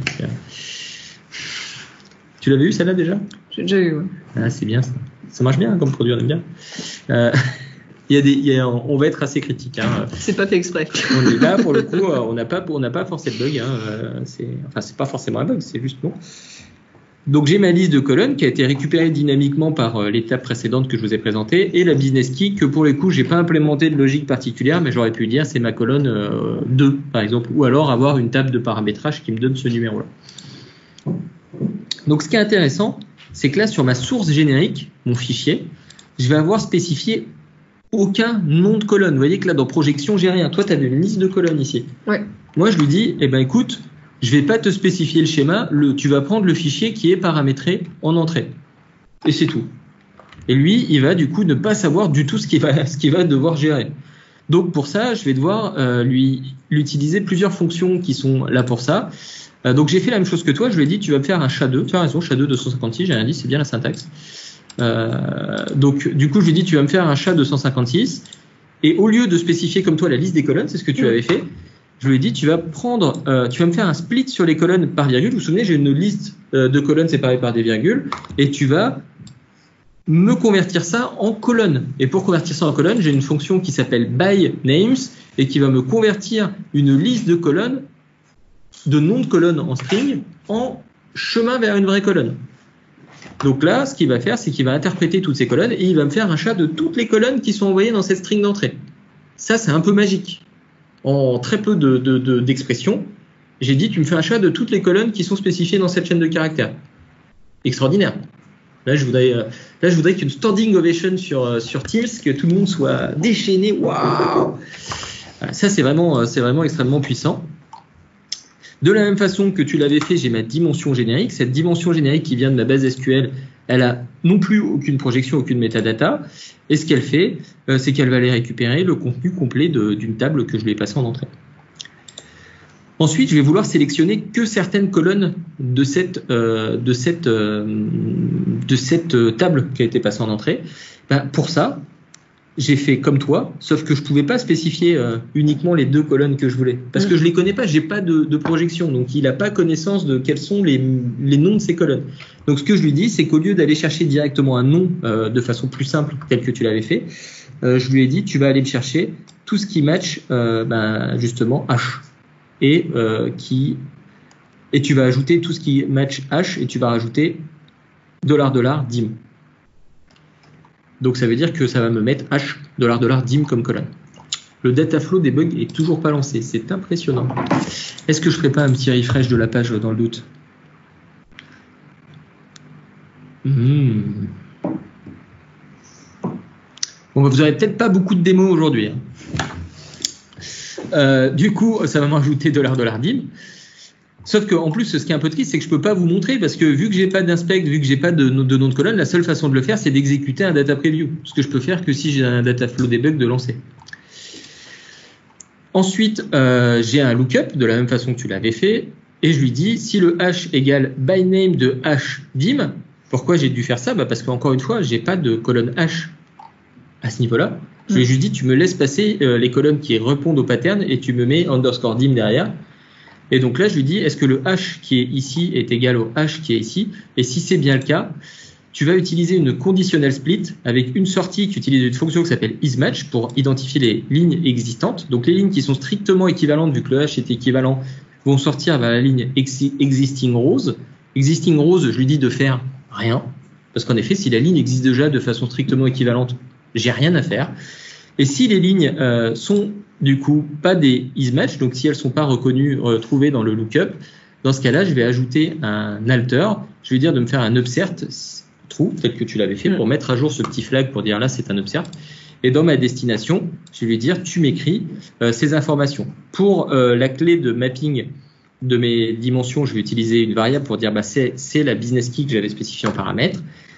Tu l'avais eu celle-là déjà?
J'ai déjà eu, ouais.
Ah c'est bien ça. Ça marche bien hein, comme produit, on aime bien. Euh, il y a des, il y a, on va être assez critique. Hein.
C'est pas fait exprès.
On est là pour le coup, on n'a pas, on n'a pas forcé le bug. Hein. C'est, enfin c'est pas forcément un bug, c'est juste non. Donc j'ai ma liste de colonnes qui a été récupérée dynamiquement par euh, l'étape précédente que je vous ai présentée et la business key que pour les coups j'ai pas implémenté de logique particulière mais j'aurais pu dire c'est ma colonne euh, deux par exemple ou alors avoir une table de paramétrage qui me donne ce numéro là. Donc ce qui est intéressant c'est que là sur ma source générique, mon fichier, je vais avoir spécifié aucun nom de colonne. Vous voyez que là dans projection j'ai rien. Toi tu as une liste de colonnes ici.
Ouais.
Moi je lui dis eh ben écoute je vais pas te spécifier le schéma, le, tu vas prendre le fichier qui est paramétré en entrée. Et c'est tout. Et lui, il va du coup ne pas savoir du tout ce qu'il va, ce qu'il va devoir gérer. Donc pour ça, je vais devoir euh, lui, lui utiliser plusieurs fonctions qui sont là pour ça. Euh, donc j'ai fait la même chose que toi, je lui ai dit tu vas me faire un S H A deux, tu as raison, S H A deux deux cent cinquante-six, j'ai rien dit, c'est bien la syntaxe. Euh, donc du coup je lui ai dit tu vas me faire un S H A deux cent cinquante-six, et au lieu de spécifier comme toi la liste des colonnes, c'est ce que tu avais fait, je lui ai dit, tu vas prendre, euh, tu vas me faire un split sur les colonnes par virgule. Vous vous souvenez, j'ai une liste euh, de colonnes séparées par des virgules, et tu vas me convertir ça en colonnes. Et pour convertir ça en colonnes, j'ai une fonction qui s'appelle by names et qui va me convertir une liste de colonnes, de noms de colonnes en string, en chemin vers une vraie colonne. Donc là, ce qu'il va faire, c'est qu'il va interpréter toutes ces colonnes et il va me faire un chat de toutes les colonnes qui sont envoyées dans cette string d'entrée. Ça, c'est un peu magique. En très peu de, de, de, d'expressions, j'ai dit tu me fais un chat de toutes les colonnes qui sont spécifiées dans cette chaîne de caractères. Extraordinaire. Là, je voudrais, là, je voudrais qu'une standing ovation sur, sur Teams, que tout le monde soit déchaîné. Waouh! Ça, c'est vraiment, c'est vraiment extrêmement puissant. De la même façon que tu l'avais fait, j'ai ma dimension générique. Cette dimension générique qui vient de ma base S Q L, elle a non plus aucune projection, aucune metadata. Et ce qu'elle fait, euh, c'est qu'elle va aller récupérer le contenu complet de, d'une table que je lui ai passée en entrée. Ensuite, je vais vouloir sélectionner que certaines colonnes de cette, euh, de cette, euh, de cette table qui a été passée en entrée. Ben, pour ça, j'ai fait comme toi, sauf que je pouvais pas spécifier euh, uniquement les deux colonnes que je voulais, parce que je les connais pas, j'ai pas de, de projection, donc il a pas connaissance de quels sont les, les noms de ces colonnes. Donc ce que je lui dis, c'est qu'au lieu d'aller chercher directement un nom euh, de façon plus simple, tel que tu l'avais fait, euh, je lui ai dit, tu vas aller me chercher tout ce qui match euh, ben, justement H, et euh, qui et tu vas ajouter tout ce qui match H, et tu vas rajouter dollar dollar dim. Donc ça veut dire que ça va me mettre H, dollar, dollar, dim comme colonne. Le dataflow des bugs est toujours pas lancé. C'est impressionnant. Est-ce que je ferai pas un petit refresh de la page dans le doute? mmh. Bon, bah, vous n'aurez peut-être pas beaucoup de démos aujourd'hui. Hein. Euh, du coup, ça va me rajouter dollar dollar dim. Sauf que en plus, ce qui est un peu triste, c'est que je peux pas vous montrer parce que vu que j'ai pas d'inspect, vu que j'ai pas de, de nom de colonne, la seule façon de le faire, c'est d'exécuter un data preview. Ce que je peux faire que si j'ai un data flow debug de lancer. Ensuite, euh, j'ai un lookup de la même façon que tu l'avais fait et je lui dis si le hash égale byname de hash dim. Pourquoi j'ai dû faire ça? Bah parce qu'encore une fois, j'ai pas de colonne hash à ce niveau-là. Je lui ai juste dit tu me laisses passer euh, les colonnes qui répondent au pattern et tu me mets underscore dim derrière. Et donc là, je lui dis, est-ce que le hash qui est ici est égal au hash qui est ici? Et si c'est bien le cas, tu vas utiliser une conditional split avec une sortie qui utilise une fonction qui s'appelle isMatch pour identifier les lignes existantes. Donc les lignes qui sont strictement équivalentes, vu que le hash est équivalent, vont sortir vers la ligne existing rows. Existing rows, je lui dis de faire rien. Parce qu'en effet, si la ligne existe déjà de façon strictement équivalente, j'ai rien à faire. Et si les lignes euh, sont du coup pas des isMatch, donc si elles sont pas reconnues, retrouvées dans le lookup, dans ce cas-là, je vais ajouter un alter. Je vais dire de me faire un upsert true, tel que tu l'avais fait, pour mettre à jour ce petit flag pour dire là c'est un upsert. Et dans ma destination, je vais dire tu m'écris euh, ces informations. Pour euh, la clé de mapping de mes dimensions, je vais utiliser une variable pour dire bah c'est c'est la business key que j'avais spécifiée en paramètre.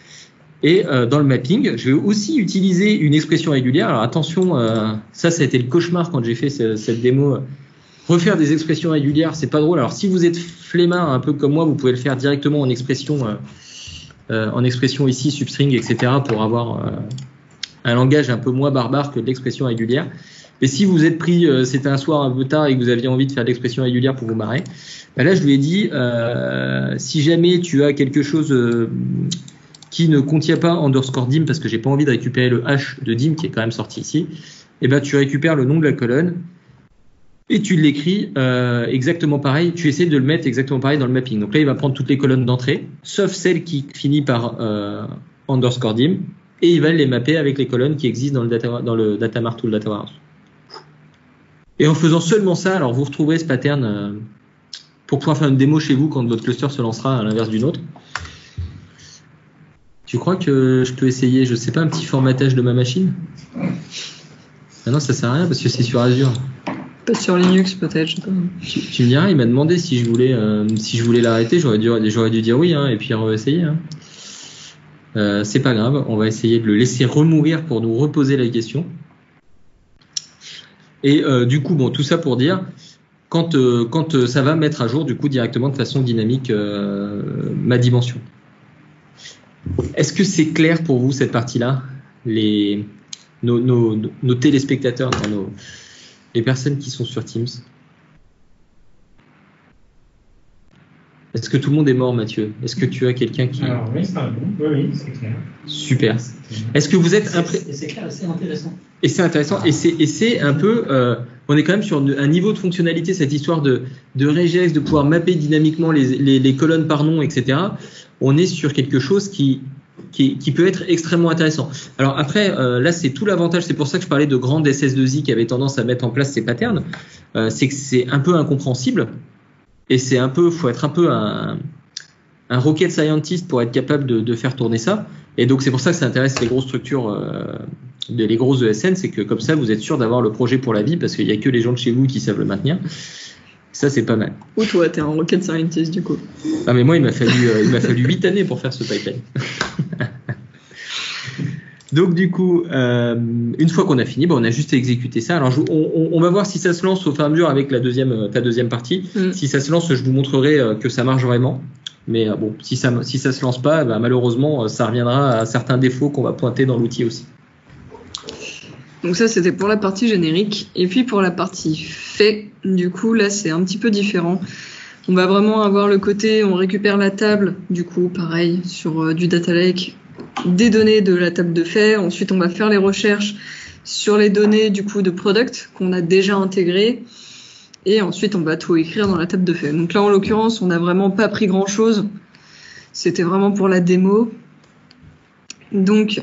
Et euh, dans le mapping, je vais aussi utiliser une expression régulière. Alors attention, euh, ça, ça a été le cauchemar quand j'ai fait ce, cette démo. Refaire des expressions régulières, c'est pas drôle. Alors si vous êtes flemmard un peu comme moi, vous pouvez le faire directement en expression, euh, euh, en expression ici, substring, et cetera, pour avoir euh, un langage un peu moins barbare que de l'expression régulière. Et si vous êtes pris, euh, c'était un soir un peu tard et que vous aviez envie de faire de l'expression régulière pour vous marrer, ben là je lui ai dit, euh, si jamais tu as quelque chose euh, qui ne contient pas underscore dim parce que j'ai pas envie de récupérer le hash de dim qui est quand même sorti ici, et ben tu récupères le nom de la colonne et tu l'écris euh, exactement pareil. Tu essaies de le mettre exactement pareil dans le mapping. Donc là, il va prendre toutes les colonnes d'entrée, sauf celle qui finit par euh, underscore dim, et il va les mapper avec les colonnes qui existent dans le data, dans le data mart ou le data warehouse. Et en faisant seulement ça, alors vous retrouverez ce pattern euh, pour pouvoir faire une démo chez vous quand votre cluster se lancera à l'inverse d'une autre. Tu crois que je peux essayer, je sais pas, un petit formatage de ma machine? Ah non, ça sert à rien parce que c'est sur Azure.
Pas sur Linux peut-être, je sais pas.
Tu, tu me diras, il m'a demandé si je voulais, euh, si je voulais l'arrêter, j'aurais dû, j'aurais dû dire oui, hein, et puis réessayer. Hein. Euh, c'est pas grave, on va essayer de le laisser remourir pour nous reposer la question. Et euh, du coup, bon, tout ça pour dire, quand, euh, quand euh, ça va mettre à jour, du coup, directement de façon dynamique euh, ma dimension. Est-ce que c'est clair pour vous cette partie-là, les nos, nos, nos téléspectateurs, nos, les personnes qui sont sur Teams? Est-ce que tout le monde est mort, Mathieu? Est-ce que tu as quelqu'un qui...
Alors oui, ça répond. Oui, oui, c'est clair.
Super. Est-ce que vous êtes...
Et c'est clair, c'est intéressant.
Et c'est intéressant. Et c'est, et c'est un peu... Euh, on est quand même sur un niveau de fonctionnalité, cette histoire de, de regex, de pouvoir mapper dynamiquement les, les, les colonnes par nom, et cetera. On est sur quelque chose qui, qui, qui peut être extrêmement intéressant. Alors après, euh, là, c'est tout l'avantage. C'est pour ça que je parlais de grandes S S deux I qui avaient tendance à mettre en place ces patterns. Euh, c'est que c'est un peu incompréhensible. Et c'est un peu, faut être un peu un, un rocket scientist pour être capable de, de faire tourner ça. Et donc c'est pour ça que ça intéresse les grosses structures, euh, les grosses E S N, c'est que comme ça vous êtes sûr d'avoir le projet pour la vie parce qu'il n'y a que les gens de chez vous qui savent le maintenir. Ça c'est pas mal.
Ou toi, t'es un rocket scientist du coup.
Ah mais moi il m'a fallu, euh, il m'a fallu huit années pour faire ce pipeline. Donc du coup, euh, une fois qu'on a fini, bon, on a juste à exécuter ça. Alors je, on, on va voir si ça se lance au fur et à mesure avec la deuxième, ta deuxième partie. Mm. Si ça se lance, je vous montrerai que ça marche vraiment. Mais bon, si ça si ça se lance pas, bah, malheureusement, ça reviendra à certains défauts qu'on va pointer dans l'outil aussi.
Donc ça, c'était pour la partie générique. Et puis pour la partie fait, du coup, là, c'est un petit peu différent. On va vraiment avoir le côté, on récupère la table, du coup, pareil, sur euh, du data lake, des données de la table de fait. Ensuite, on va faire les recherches sur les données, du coup, de product qu'on a déjà intégrées. Et ensuite, on va tout écrire dans la table de fait. Donc là, en l'occurrence, on n'a vraiment pas pris grand-chose. C'était vraiment pour la démo. Donc,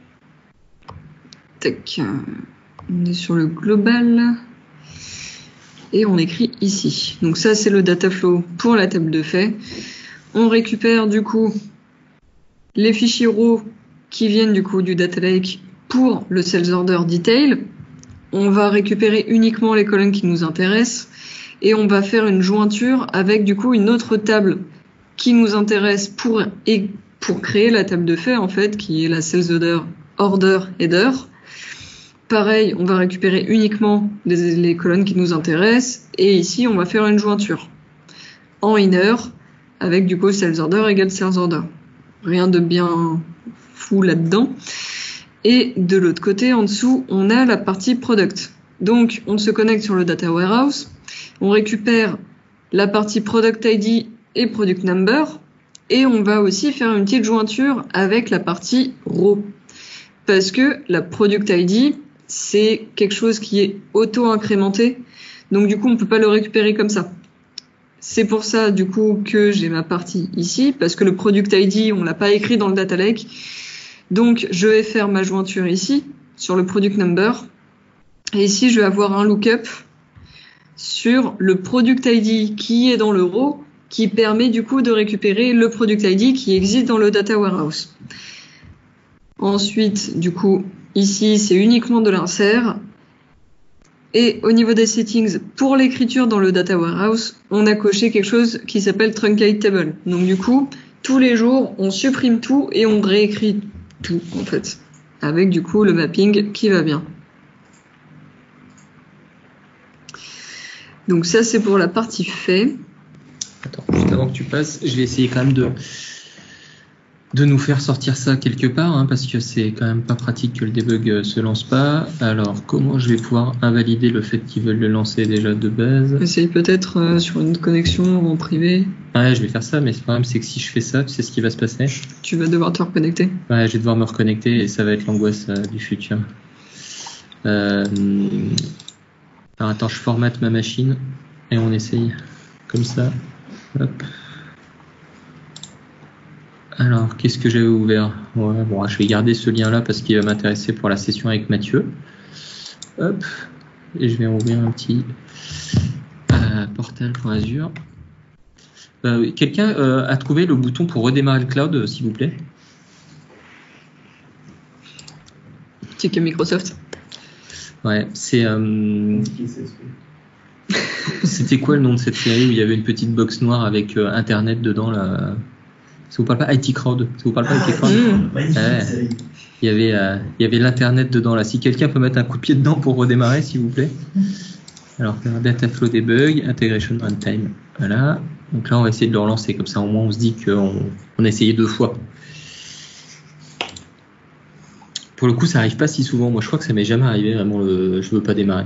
tac, on est sur le global. Et on écrit ici. Donc ça, c'est le data flow pour la table de fait. On récupère du coup les fichiers raw qui viennent du coup du data lake pour le sales order detail. on va récupérer uniquement les colonnes qui nous intéressent et on va faire une jointure avec du coup une autre table qui nous intéresse pour, et pour créer la table de fait en fait, qui est la Sales Order, Order Header. Pareil, on va récupérer uniquement les, les colonnes qui nous intéressent et ici on va faire une jointure en inner avec du coup Sales Order égale Sales Order. Rien de bien fou là-dedans. Et de l'autre côté, en dessous, on a la partie product. Donc, on se connecte sur le data warehouse, on récupère la partie product I D et product number, et on va aussi faire une petite jointure avec la partie raw. Parce que la product I D, c'est quelque chose qui est auto-incrémenté, donc du coup, on peut pas le récupérer comme ça. C'est pour ça, du coup, que j'ai ma partie ici, parce que le product I D, on l'a pas écrit dans le data lake. Donc, je vais faire ma jointure ici, sur le product number. Et ici, je vais avoir un lookup sur le product I D qui est dans le raw, qui permet du coup de récupérer le product I D qui existe dans le data warehouse. Ensuite, du coup, ici, c'est uniquement de l'insert. Et au niveau des settings, pour l'écriture dans le data warehouse, on a coché quelque chose qui s'appelle truncate table. Donc du coup, tous les jours, on supprime tout et on réécrit tout, en fait, avec du coup le mapping qui va bien. Donc ça, c'est pour la partie fait.
Attends, juste avant que tu passes, je vais essayer quand même de, de nous faire sortir ça quelque part, hein, parce que c'est quand même pas pratique que le debug se lance pas. Alors, comment je vais pouvoir invalider le fait qu'ils veulent le lancer déjà de base?
Essaye peut-être euh, sur une connexion en privé.
Ouais, je vais faire ça, mais le problème, c'est que si je fais ça, tu sais ce qui va se passer?
Tu vas devoir te reconnecter.
Ouais, je vais devoir me reconnecter et ça va être l'angoisse euh, du futur. Euh... Alors, attends, je formate ma machine et on essaye comme ça. Hop. Alors, qu'est-ce que j'avais ouvert? Ouais, bon, je vais garder ce lien-là parce qu'il va m'intéresser pour la session avec Mathieu. Hop. Et je vais ouvrir un petit euh, portal.azure. Euh, Quelqu'un euh, a trouvé le bouton pour redémarrer le cloud, euh, s'il vous plaît?
Ticket Microsoft. Ouais,
c'est... Euh... C'était quoi le nom de cette série où il y avait une petite box noire avec euh, Internet dedans là? Ça vous parle pas? I T Crowd. Ça vous parle pas I T Crowd?
Mmh.
Ouais. Il y avait, euh, il y avait l'internet dedans là. Si quelqu'un peut mettre un coup de pied dedans pour redémarrer, s'il vous plaît. Alors, Dataflow Debug, Integration Runtime. Voilà. Donc là, on va essayer de le relancer. Comme ça, au moins, on se dit qu'on on a essayé deux fois. Pour le coup, ça arrive pas si souvent. Moi, je crois que ça m'est jamais arrivé vraiment. Le, je veux pas démarrer.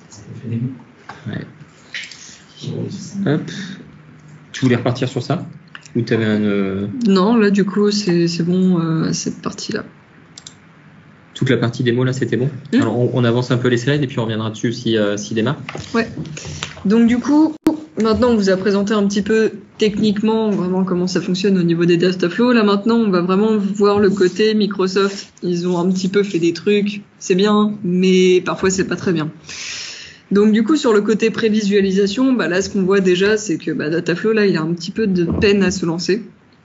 Ouais. Hop. Tu voulais repartir sur ça? Ou tu avais un... Euh...
Non, là, du coup, c'est bon, euh, cette partie-là.
Toute la partie démo, là, c'était bon. Mmh. Alors, on, on avance un peu les slides et puis on reviendra dessus s'il euh, si démarre.
Ouais. Donc, du coup, maintenant, on vous a présenté un petit peu techniquement vraiment comment ça fonctionne au niveau des Dataflow. Là, maintenant, on va vraiment voir le côté Microsoft. Ils ont un petit peu fait des trucs, c'est bien, mais parfois, c'est pas très bien. Donc du coup sur le côté prévisualisation, bah là ce qu'on voit déjà c'est que bah, Dataflow là il a un petit peu de peine à se lancer.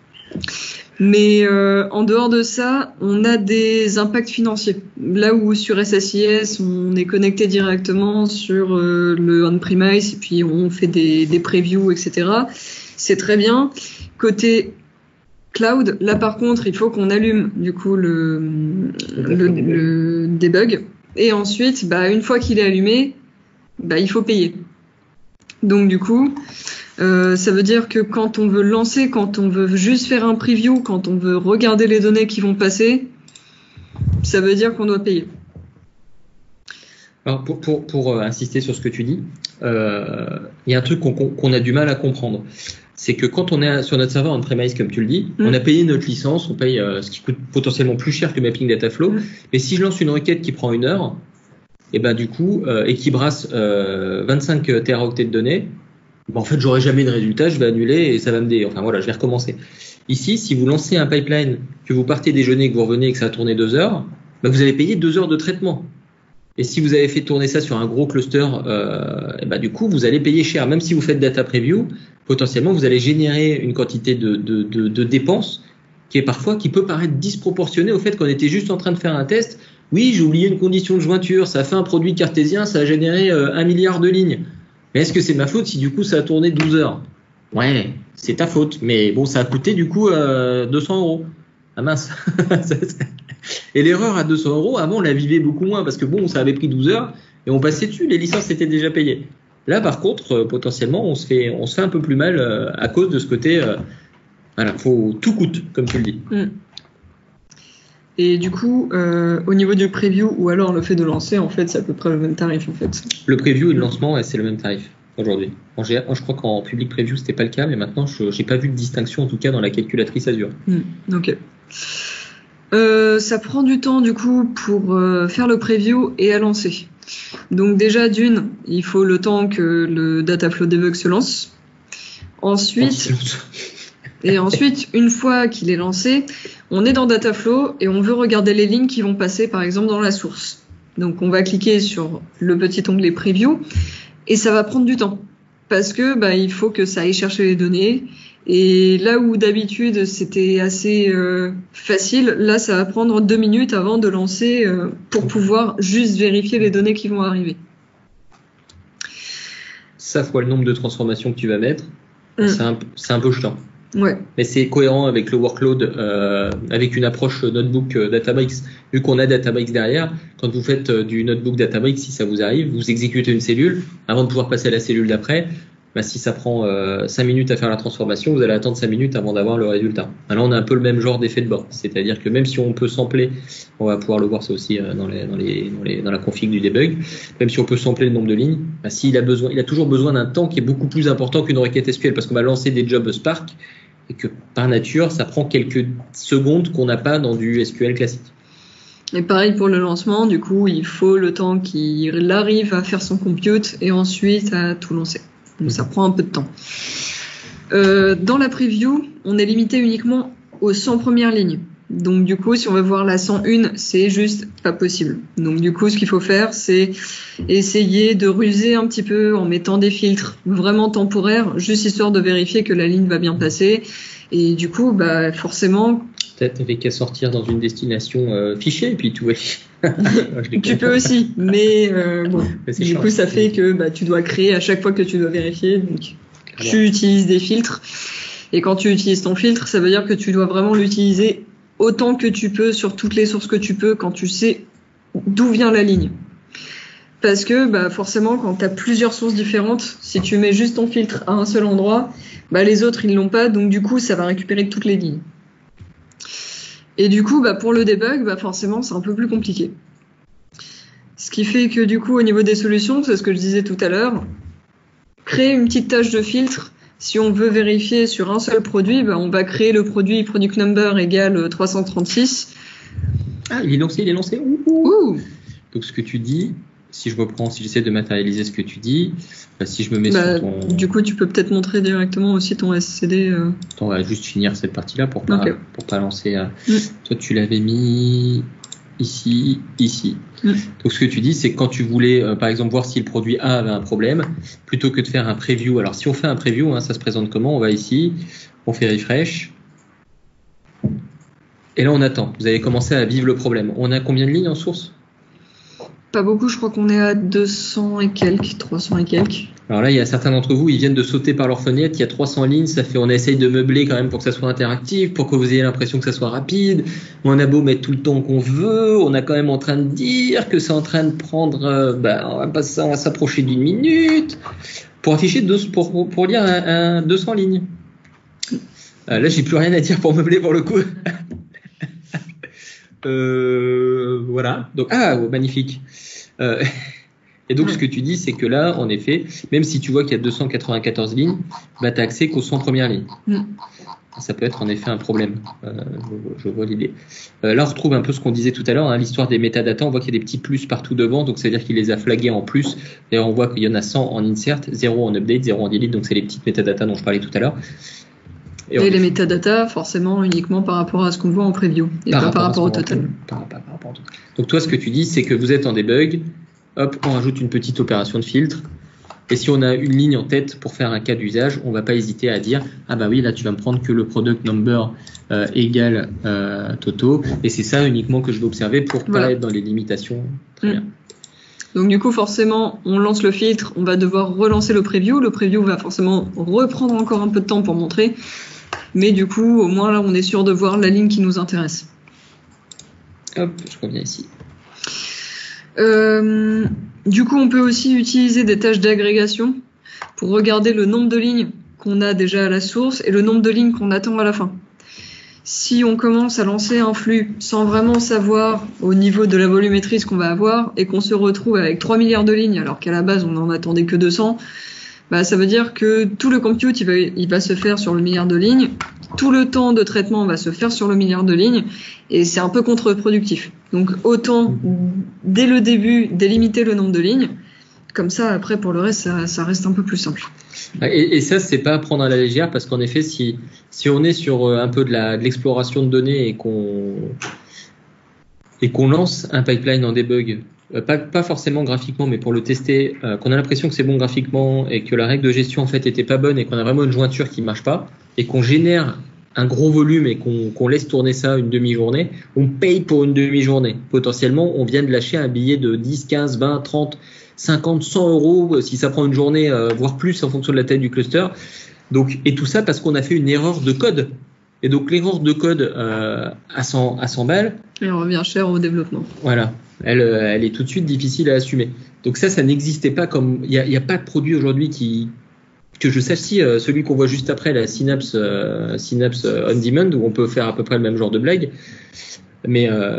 Mais euh, en dehors de ça, on a des impacts financiers. Là où sur S S I S on est connecté directement sur euh, le on-premise et puis on fait des, des previews et cetera. C'est très bien. Côté cloud, là par contre il faut qu'on allume du coup le, le, le debug et ensuite bah, une fois qu'il est allumé, bah, il faut payer. Donc du coup, euh, ça veut dire que quand on veut lancer, quand on veut juste faire un preview, quand on veut regarder les données qui vont passer, ça veut dire qu'on doit payer.
Alors pour, pour, pour insister sur ce que tu dis, euh, il y a un truc qu'on qu'on a du mal à comprendre. C'est que quand on est sur notre serveur on-premise, comme tu le dis, mmh. on a payé notre licence, on paye euh, ce qui coûte potentiellement plus cher que le mapping Dataflow. Mmh. Mais si je lance une requête qui prend une heure, et ben du coup, euh, et qui brasse euh, vingt-cinq téraoctets de données, ben en fait, j'aurai jamais de résultat, je vais annuler et ça va me dé... Enfin voilà, je vais recommencer. Ici, si vous lancez un pipeline, que vous partez déjeuner, que vous revenez et que ça a tourné deux heures, ben vous avez payé deux heures de traitement. Et si vous avez fait tourner ça sur un gros cluster, euh, et ben du coup, vous allez payer cher. Même si vous faites data preview, potentiellement, vous allez générer une quantité de, de, de, de dépenses qui est parfois, qui peut paraître disproportionnée au fait qu'on était juste en train de faire un test Oui, j'ai oublié une condition de jointure, ça a fait un produit cartésien, ça a généré euh, un milliard de lignes. Mais est-ce que c'est ma faute si du coup ça a tourné douze heures? Ouais, c'est ta faute. Mais bon, ça a coûté du coup euh, deux cents euros. Ah mince. Et l'erreur à deux cents euros, avant on la vivait beaucoup moins parce que bon, ça avait pris douze heures et on passait dessus, les licences étaient déjà payées. Là, par contre, euh, potentiellement, on se fait, on se fait un peu plus mal euh, à cause de ce côté. Euh, voilà, faut tout coûte, comme tu le dis.
Mm. Et du coup, euh, au niveau du preview ou alors le fait de lancer, en fait, c'est à peu près le même tarif, en fait.
Le preview et le lancement, ouais, c'est le même tarif aujourd'hui. En G A, je crois qu'en public preview, c'était pas le cas, mais maintenant, je n'ai pas vu de distinction, en tout cas, dans la calculatrice Azure.
Mm. Ok. Euh, ça prend du temps, du coup, pour euh, faire le preview et à lancer. Donc déjà, d'une, il faut le temps que le Dataflow Debug se lance. Ensuite, et ensuite, une fois qu'il est lancé, on est dans Dataflow et on veut regarder les lignes qui vont passer, par exemple, dans la source. Donc on va cliquer sur le petit onglet Preview et ça va prendre du temps parce que bah, il faut que ça aille chercher les données. Et là où d'habitude c'était assez euh, facile, là ça va prendre deux minutes avant de lancer euh, pour pouvoir juste vérifier les données qui vont arriver.
Ça fois le nombre de transformations que tu vas mettre, mm. c'est un, c'est un peu chiant.
Ouais.
Mais c'est cohérent avec le workload, euh, avec une approche notebook euh, Databricks. Vu qu'on a Databricks derrière, quand vous faites euh, du notebook Databricks, si ça vous arrive, vous exécutez une cellule avant de pouvoir passer à la cellule d'après. Bah, si ça prend euh, cinq minutes à faire la transformation, vous allez attendre cinq minutes avant d'avoir le résultat. Alors on a un peu le même genre d'effet de bord, c'est-à-dire que même si on peut sampler, on va pouvoir le voir ça aussi euh, dans, les, dans, les, dans, les, dans la config du debug, même si on peut sampler le nombre de lignes, bah, s'il a besoin, il a toujours besoin d'un temps qui est beaucoup plus important qu'une requête S Q L, parce qu'on va lancer des jobs Spark et que par nature, ça prend quelques secondes qu'on n'a pas dans du S Q L classique.
Et pareil pour le lancement, du coup, il faut le temps qu'il arrive à faire son compute et ensuite à tout lancer. Donc ça prend un peu de temps. Euh, dans la preview, on est limité uniquement aux cent premières lignes. Donc du coup, si on veut voir la cent un, c'est juste pas possible. Donc du coup, ce qu'il faut faire, c'est essayer de ruser un petit peu en mettant des filtres vraiment temporaires, juste histoire de vérifier que la ligne va bien passer. Et du coup, bah forcément...
Peut-être avec qu'à sortir dans une destination euh, fichier et puis tout va.
Tu peux aussi, mais euh, bon, mais du chiant. Coup, ça fait que bah, tu dois créer à chaque fois que tu dois vérifier. Donc, alors. Tu utilises des filtres. Et quand tu utilises ton filtre, ça veut dire que tu dois vraiment l'utiliser autant que tu peux sur toutes les sources que tu peux quand tu sais d'où vient la ligne. Parce que bah, forcément, quand tu as plusieurs sources différentes, si tu mets juste ton filtre à un seul endroit, bah, les autres, ils l'ont pas. Donc du coup, ça va récupérer toutes les lignes. Et du coup, bah, pour le debug, bah, forcément, c'est un peu plus compliqué. Ce qui fait que du coup, au niveau des solutions, c'est ce que je disais tout à l'heure, créer une petite tâche de filtre. Si on veut vérifier sur un seul produit, bah, on va créer le produit product number égale trois cent trente-six.
Ah, il est lancé, il est lancé. Ouh, ouh. Donc, ce que tu dis, si je reprends, si j'essaie de matérialiser ce que tu dis, bah, si je me mets
bah, sur
ton...
Du coup, tu peux peut-être montrer directement aussi ton S C D. Euh...
Attends, on va juste finir cette partie-là pour pas, okay. pour pas lancer... Euh...
Mm.
Toi, tu l'avais mis ici, ici.
Mm.
Donc, ce que tu dis, c'est que quand tu voulais, euh, par exemple, voir si le produit A avait un problème, plutôt que de faire un preview. Alors, si on fait un preview, hein, ça se présente comment? On va ici, on fait refresh. Et là, on attend. Vous avez commencé à vivre le problème. On a combien de lignes en source?
Pas beaucoup, je crois qu'on est à deux cents et quelques, trois cents et quelques.
Alors là, il y a certains d'entre vous, ils viennent de sauter par leur fenêtre, il y a trois cents lignes, ça fait, on essaye de meubler quand même pour que ça soit interactif, pour que vous ayez l'impression que ça soit rapide. On a beau mettre tout le temps qu'on veut, on est quand même en train de dire que c'est en train de prendre, euh, bah, on va pas, on va s'approcher d'une minute pour afficher deux, pour, pour lire un, un deux cents lignes. Euh, là, j'ai plus rien à dire pour meubler pour le coup. euh, voilà. Donc, ah, magnifique. Euh, Et donc, ce que tu dis, c'est que là, en effet, même si tu vois qu'il y a deux cent quatre-vingt-quatorze lignes, bah, tu n'as accès qu'aux cent premières lignes. Mm. Ça peut être en effet un problème. Euh, je, je vois l'idée. Euh, là, on retrouve un peu ce qu'on disait tout à l'heure, hein, l'histoire des métadatas. On voit qu'il y a des petits plus partout devant, donc ça veut dire qu'il les a flagués en plus. D'ailleurs, on voit qu'il y en a cent en insert, zéro en update, zéro en delete, donc c'est les petites métadatas dont je parlais tout à l'heure.
Et, et les métadatas, forcément, uniquement par rapport à ce qu'on voit en preview, et par pas rapport par rapport au total.
Par, par, par rapport au total. Donc toi, ce que tu dis, c'est que vous êtes en debug. Hop, on rajoute une petite opération de filtre Et si on a une ligne en tête pour faire un cas d'usage, on ne va pas hésiter à dire ah bah oui, là tu vas me prendre que le product number euh, égale euh, Toto, et c'est ça uniquement que je vais observer pour voilà. pas être dans les limitations. Très mmh. bien.
Donc du coup, forcément, on lance le filtre, on va devoir relancer le preview. Le preview va forcément reprendre encore un peu de temps pour montrer. Mais du coup, au moins là, on est sûr de voir la ligne qui nous intéresse.
Hop, je reviens ici.
Euh, du coup, on peut aussi utiliser des tâches d'agrégation pour regarder le nombre de lignes qu'on a déjà à la source et le nombre de lignes qu'on attend à la fin. Si on commence à lancer un flux sans vraiment savoir au niveau de la volumétrie ce qu'on va avoir et qu'on se retrouve avec trois milliards de lignes alors qu'à la base on n'en attendait que deux cents, bah ça veut dire que tout le compute il va, il va se faire sur le milliard de lignes, tout le temps de traitement va se faire sur le milliard de lignes et c'est un peu contre-productif. Donc autant dès le début délimiter le nombre de lignes, comme ça après pour le reste ça, ça reste un peu plus simple.
Et, et ça, c'est pas à prendre à la légère parce qu'en effet, si, si on est sur un peu de, la, de l'exploration de données et qu'on, et qu'on lance un pipeline en debug, pas, pas forcément graphiquement, mais pour le tester, euh, qu'on a l'impression que c'est bon graphiquement et que la règle de gestion en fait était pas bonne et qu'on a vraiment une jointure qui marche pas et qu'on génère un gros volume et qu'on, qu'on laisse tourner ça une demi-journée, on paye pour une demi-journée. Potentiellement, on vient de lâcher un billet de dix, quinze, vingt, trente, cinquante, cent euros si ça prend une journée, euh, voire plus en fonction de la taille du cluster. Donc, et tout ça parce qu'on a fait une erreur de code. Et donc l'erreur de code euh, à cent balles.
Elle revient cher au développement.
Voilà, elle, elle est tout de suite difficile à assumer. Donc ça, ça n'existait pas comme il y a, y a pas de produit aujourd'hui qui que je sache si euh, celui qu'on voit juste après la Synapse euh, Synapse On Demand où on peut faire à peu près le même genre de blague, mais euh,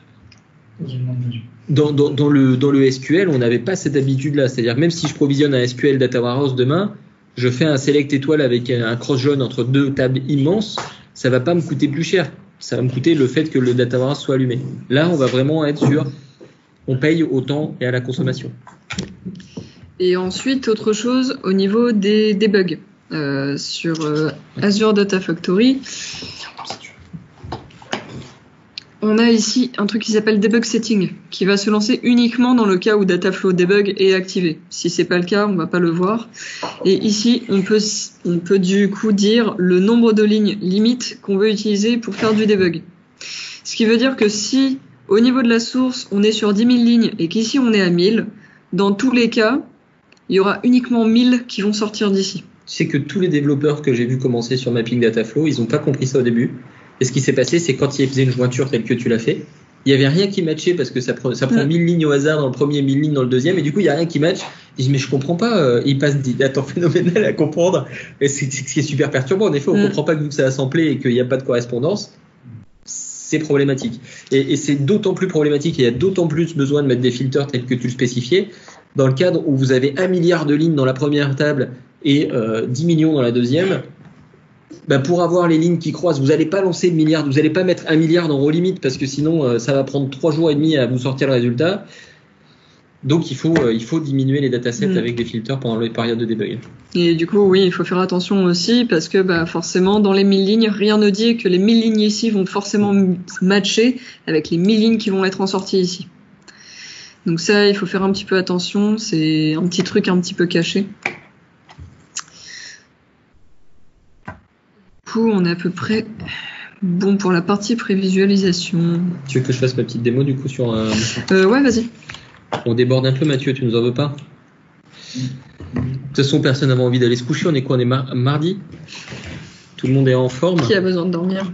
Dans, dans, dans, le, dans le S Q L, on n'avait pas cette habitude-là. C'est-à-dire, même si je provisionne un S Q L Data Warehouse demain, je fais un select étoile avec un cross jaune entre deux tables immenses, ça va pas me coûter plus cher. Ça va me coûter le fait que le Data Warehouse soit allumé. Là, on va vraiment être sur, on paye au temps et à la consommation.
Et ensuite, autre chose, au niveau des, des bugs. Euh, sur euh, Azure Data Factory, on a ici un truc qui s'appelle Debug Setting, qui va se lancer uniquement dans le cas où Dataflow Debug est activé. Si c'est pas le cas, on va pas le voir. Et ici, on peut, on peut du coup dire le nombre de lignes limite qu'on veut utiliser pour faire du debug. Ce qui veut dire que si, au niveau de la source, on est sur dix mille lignes et qu'ici on est à mille, dans tous les cas, il y aura uniquement mille qui vont sortir d'ici.
Tu sais que tous les développeurs que j'ai vu commencer sur Mapping Dataflow, ils n'ont pas compris ça au début. Et ce qui s'est passé, c'est quand ils faisaient une jointure telle que tu l'as fait, il n'y avait rien qui matchait parce que ça prend, ça prend mmh. mille lignes au hasard dans le premier, mille lignes dans le deuxième, et du coup, il n'y a rien qui match. Ils disent, mais je comprends pas, euh, ils passent des temps phénoménal à comprendre. Et c'est, c'est ce qui est super perturbant. En effet, on ne mmh. comprend pas que vu que ça a samplé et qu'il n'y a pas de correspondance, c'est problématique. Et, et c'est d'autant plus problématique et il y a d'autant plus besoin de mettre des filters tels que tu le spécifiais dans le cadre où vous avez un milliard de lignes dans la première table et euh, dix millions dans la deuxième. Bah pour avoir les lignes qui croisent, vous n'allez pas lancer le milliard, vous n'allez pas mettre un milliard en row limit parce que sinon euh, ça va prendre trois jours et demi à vous sortir le résultat. Donc il faut, euh, il faut diminuer les datasets mmh. avec des filters pendant les périodes de debug.
Et du coup, oui, il faut faire attention aussi parce que bah, forcément, dans les mille lignes, rien ne dit que les mille lignes ici vont forcément matcher avec les mille lignes qui vont être en sortie ici. Donc ça, il faut faire un petit peu attention, c'est un petit truc un petit peu caché. On est à peu près bon pour la partie prévisualisation.
Tu veux que je fasse ma petite démo du coup sur un...
Euh, ouais, vas-y.
On déborde un peu, Mathieu, tu nous en veux pas? De toute façon, personne n'avait envie d'aller se coucher. On est quoi? On est mar- mardi. Tout le monde est en forme.
Qui a besoin de dormir?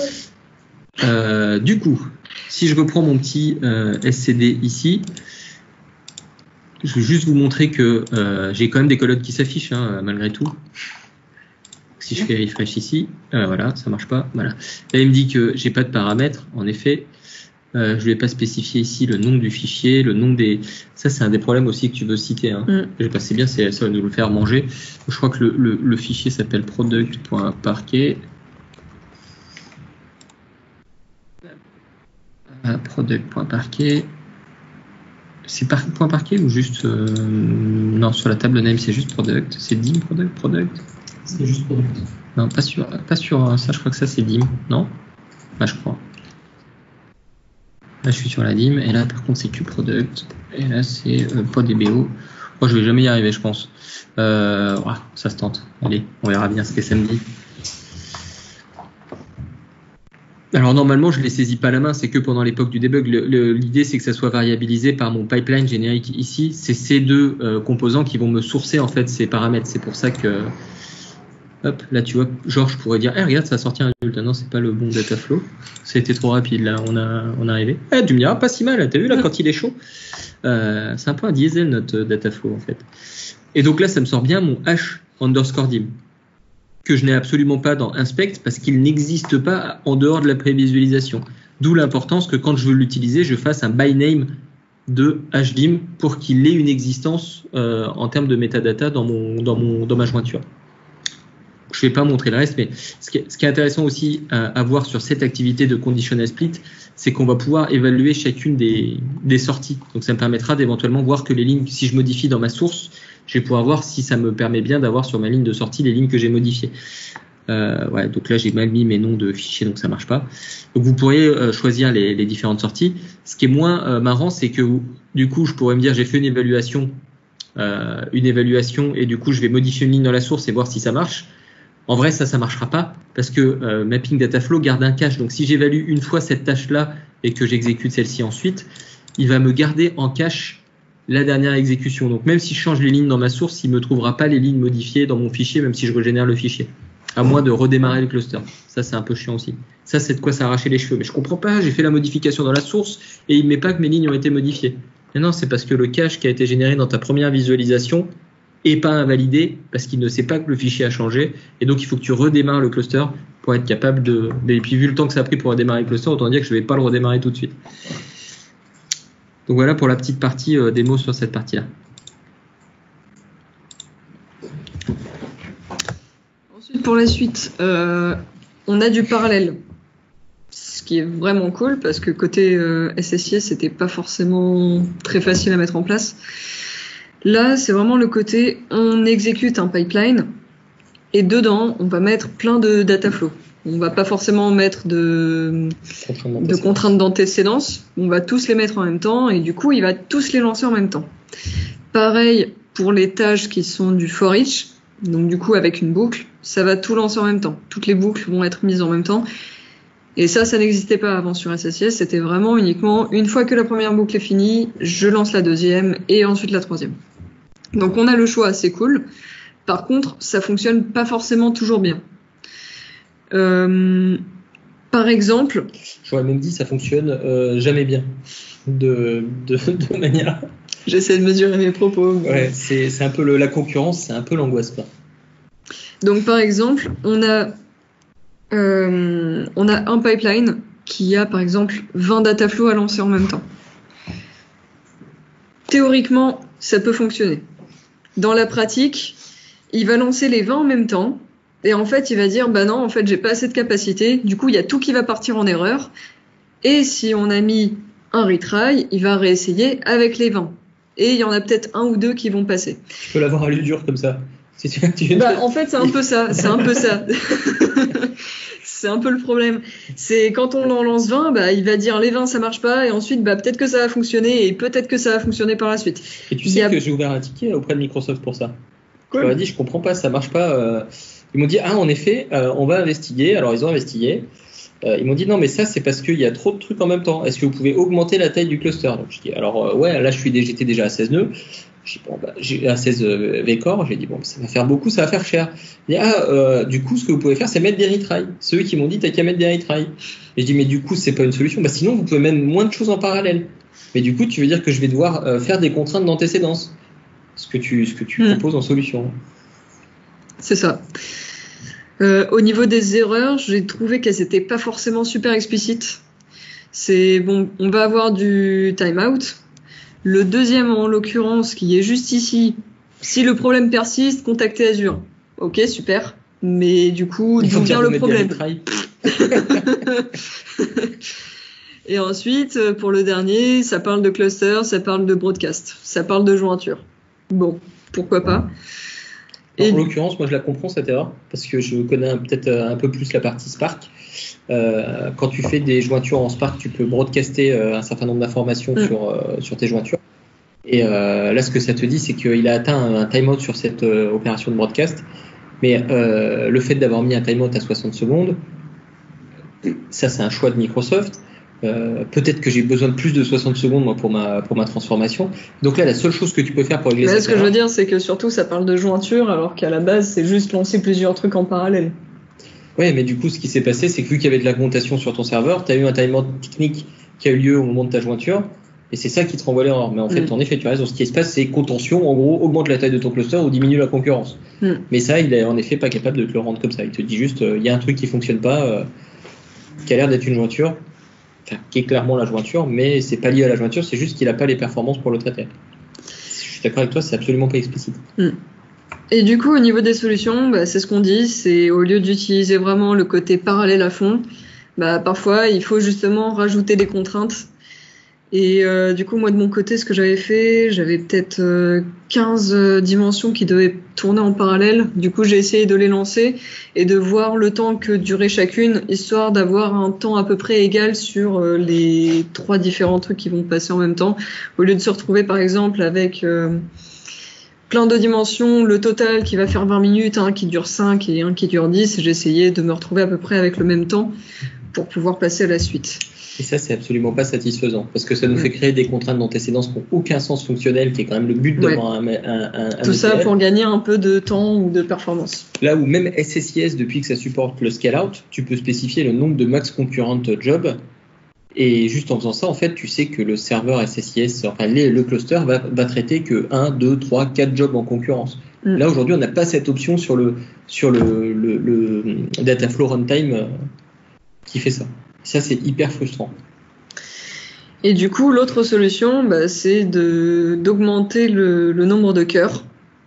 euh, Du coup, si je reprends mon petit euh, S C D ici, je vais juste vous montrer que euh, j'ai quand même des colonnes qui s'affichent hein, malgré tout. Si je fais refresh ici, euh, voilà, ça marche pas. Voilà. Là, il me dit que j'ai pas de paramètres. En effet, euh, je vais pas spécifier ici le nom du fichier, le nom des. Ça, c'est un des problèmes aussi que tu veux citer. Hein. Mm. J'ai passé bien, c'est ça va nous le faire manger. Je crois que le, le, le fichier s'appelle product.parquet. Ah, product.parquet. C'est par, point parquet ou juste euh, non, sur la table name c'est juste product. C'est dim product product.
C'est juste product.
Non, pas sur, pas sur ça, je crois que ça c'est dim, non? Bah, je crois. Là, je suis sur la dim, et là, par contre, c'est Q product, et là, c'est euh, PodDBO. Oh, je vais jamais y arriver, je pense. Euh, ouais, ça se tente. Allez, on verra bien ce que ça me dit. Alors normalement, je les saisis pas à la main, c'est que pendant l'époque du debug. Le, le, l'idée, c'est que ça soit variabilisé par mon pipeline générique ici. C'est ces deux euh, composants qui vont me sourcer en fait ces paramètres. C'est pour ça que, hop, là tu vois, genre je pourrais dire, hey, regarde, ça a sorti un résultat. Non, c'est pas le bon data flow. C'était trop rapide là, on a, on est arrivé. Eh, tu me diras, pas si mal. T'as vu là quand il est chaud. Euh, c'est un peu un diesel notre data flow en fait. Et donc là, ça me sort bien mon H underscore dim, que je n'ai absolument pas dans inspect parce qu'il n'existe pas en dehors de la prévisualisation. D'où l'importance que quand je veux l'utiliser, je fasse un by name de hdim pour qu'il ait une existence euh, en termes de metadata dans, mon, dans, mon, dans ma jointure. Je ne vais pas montrer le reste, mais ce qui est, ce qui est intéressant aussi à, à voir sur cette activité de conditional split, c'est qu'on va pouvoir évaluer chacune des, des sorties. Donc ça me permettra d'éventuellement voir que les lignes, si je modifie dans ma source, je vais pouvoir voir si ça me permet bien d'avoir sur ma ligne de sortie les lignes que j'ai modifiées. Euh, ouais, donc là j'ai mal mis mes noms de fichiers, donc ça marche pas. Donc vous pourriez euh, choisir les, les différentes sorties. Ce qui est moins euh, marrant, c'est que du coup je pourrais me dire j'ai fait une évaluation, euh, une évaluation et du coup je vais modifier une ligne dans la source et voir si ça marche. En vrai, ça, ça marchera pas parce que euh, Mapping Dataflow garde un cache. Donc, si j'évalue une fois cette tâche-là et que j'exécute celle-ci ensuite, il va me garder en cache la dernière exécution. Donc, même si je change les lignes dans ma source, il me trouvera pas les lignes modifiées dans mon fichier, même si je régénère le fichier. À moins de redémarrer le cluster. Ça, c'est un peu chiant aussi. Ça, c'est de quoi s'arracher les cheveux. Mais je comprends pas, j'ai fait la modification dans la source et il ne met pas que mes lignes ont été modifiées. Mais non, c'est parce que le cache qui a été généré dans ta première visualisation et pas invalidé parce qu'il ne sait pas que le fichier a changé et donc il faut que tu redémarres le cluster pour être capable de... Et puis vu le temps que ça a pris pour redémarrer le cluster, autant dire que je ne vais pas le redémarrer tout de suite. Donc voilà pour la petite partie euh, démo sur cette partie-là.
Ensuite pour la suite, euh, on a du parallèle, ce qui est vraiment cool parce que côté euh, S S I S c'était pas forcément très facile à mettre en place. Là, c'est vraiment le côté, on exécute un pipeline et dedans, on va mettre plein de data flow. On va pas forcément mettre de, de contraintes d'antécédence. On va tous les mettre en même temps et du coup, il va tous les lancer en même temps. Pareil pour les tâches qui sont du for each. Donc du coup, avec une boucle, ça va tout lancer en même temps. Toutes les boucles vont être mises en même temps. Et ça, ça n'existait pas avant sur S S I S. C'était vraiment uniquement, une fois que la première boucle est finie, je lance la deuxième et ensuite la troisième. Donc on a le choix, c'est cool. Par contre, ça fonctionne pas forcément toujours bien. Euh, par exemple...
J'aurais même dit ça fonctionne euh, jamais bien. De, de, de manière...
J'essaie de mesurer mes propos. Mais...
Ouais, c'est, c'est un peu le, la concurrence, c'est un peu l'angoisse. Quoi.
Donc par exemple, on a, euh, on a un pipeline qui a par exemple vingt data flows à lancer en même temps. Théoriquement, ça peut fonctionner. Dans la pratique, il va lancer les vingt en même temps et en fait, il va dire bah non, en fait, j'ai pas assez de capacité. Du coup, il y a tout qui va partir en erreur. Et si on a mis un retry, il va réessayer avec les vingt. Et il y en a peut-être un ou deux qui vont passer.
Tu peux l'avoir à l'usure comme ça. Si tu, tu...
Bah, en fait, c'est un peu ça. C'est un peu ça. C'est un peu le problème. C'est quand on en lance vingt, bah, il va dire les vingt ça marche pas et ensuite bah, peut-être que ça va fonctionner et peut-être que ça va fonctionner par la suite.
Et tu sais a... que j'ai ouvert un ticket auprès de Microsoft pour ça. Cool. Je leur ai dit je comprends pas, ça marche pas. Euh... Ils m'ont dit ah en effet euh, on va investiguer. Alors ils ont investigué. Euh, ils m'ont dit non mais ça c'est parce qu'il y a trop de trucs en même temps. Est-ce que vous pouvez augmenter la taille du cluster? Donc je dis alors euh, ouais là je suis j'étais déjà à seize nœuds. J'ai bon, bah, j'ai à seize V-Core, j'ai dit bon ça va faire beaucoup, ça va faire cher. Il dit ah euh, du coup ce que vous pouvez faire c'est mettre des retries. Ceux qui m'ont dit t'as qu'à mettre des retries. Et je dis mais du coup c'est pas une solution. Bah sinon vous pouvez mettre moins de choses en parallèle. Mais du coup tu veux dire que je vais devoir euh, faire des contraintes d'antécédence. Ce que tu ce que tu mmh. proposes en solution.
C'est ça. Euh, au niveau des erreurs, j'ai trouvé qu'elles étaient pas forcément super explicites. C'est bon, on va avoir du timeout. Le deuxième, en l'occurrence, qui est juste ici, si le problème persiste, contactez Azure. Ok, super. Mais du coup, d'où vient le problème? Et ensuite, pour le dernier, ça parle de cluster, ça parle de broadcast, ça parle de jointure. Bon, pourquoi pas.
Et... En l'occurrence, moi je la comprends cette erreur parce que je connais un, peut-être un peu plus la partie Spark. Euh, quand tu fais des jointures en Spark, tu peux broadcaster euh, un certain nombre d'informations mmh. sur, euh, sur tes jointures. Et euh, là, ce que ça te dit, c'est qu'il a atteint un, un timeout sur cette euh, opération de broadcast. Mais euh, le fait d'avoir mis un timeout à soixante secondes, ça, c'est un choix de Microsoft. Euh, peut-être que j'ai besoin de plus de soixante secondes moi pour ma pour ma transformation. Donc là, la seule chose que tu peux faire pour régler ça.
Ce que je veux dire, c'est que surtout, ça parle de jointure, alors qu'à la base, c'est juste lancer plusieurs trucs en parallèle.
Ouais, mais du coup, ce qui s'est passé, c'est que vu qu'il y avait de l'augmentation sur ton serveur, tu as eu un timeout technique qui a eu lieu au moment de ta jointure, et c'est ça qui te renvoie l'erreur. Mais en fait, mm. en effet, tu as raison. Ce qui se passe, c'est contention. En gros, augmente la taille de ton cluster ou diminue la concurrence. Mm. Mais ça, il est en effet pas capable de te le rendre comme ça. Il te dit juste, il euh, y a un truc qui fonctionne pas, euh, qui a l'air d'être une jointure. Enfin, qui est clairement la jointure, mais c'est pas lié à la jointure, c'est juste qu'il n'a pas les performances pour le traiter. Je suis d'accord avec toi, c'est absolument pas explicite.
Mm. Et du coup, au niveau des solutions, bah, c'est ce qu'on dit, c'est au lieu d'utiliser vraiment le côté parallèle à fond, bah, parfois il faut justement rajouter des contraintes. Et euh, du coup, moi de mon côté, ce que j'avais fait, j'avais peut-être euh, quinze euh, dimensions qui devaient tourner en parallèle. Du coup, j'ai essayé de les lancer et de voir le temps que durait chacune, histoire d'avoir un temps à peu près égal sur euh, les trois différents trucs qui vont passer en même temps. Au lieu de se retrouver par exemple avec euh, plein de dimensions, le total qui va faire vingt minutes, un qui dure cinq et un qui dure dix, j'ai essayé de me retrouver à peu près avec le même temps pour pouvoir passer à la suite.
Et ça, c'est absolument pas satisfaisant, parce que ça nous ouais. fait créer des contraintes d'antécédence qui n'ont aucun sens fonctionnel, qui est quand même le but d'avoir ouais. un, un, un, un
Tout ça pour gagner un peu de temps ou de performance.
Là où même S S I S, depuis que ça supporte le scale-out, tu peux spécifier le nombre de max concurrent jobs, et juste en faisant ça, en fait, tu sais que le serveur S S I S, enfin le cluster, va, va traiter que un, deux, trois, quatre jobs en concurrence. Mm. Là, aujourd'hui, on n'a pas cette option sur le, sur le, le, le Dataflow Runtime qui fait ça. Ça, c'est hyper frustrant.
Et du coup, l'autre solution, bah, c'est de, d'augmenter le, le nombre de cœurs.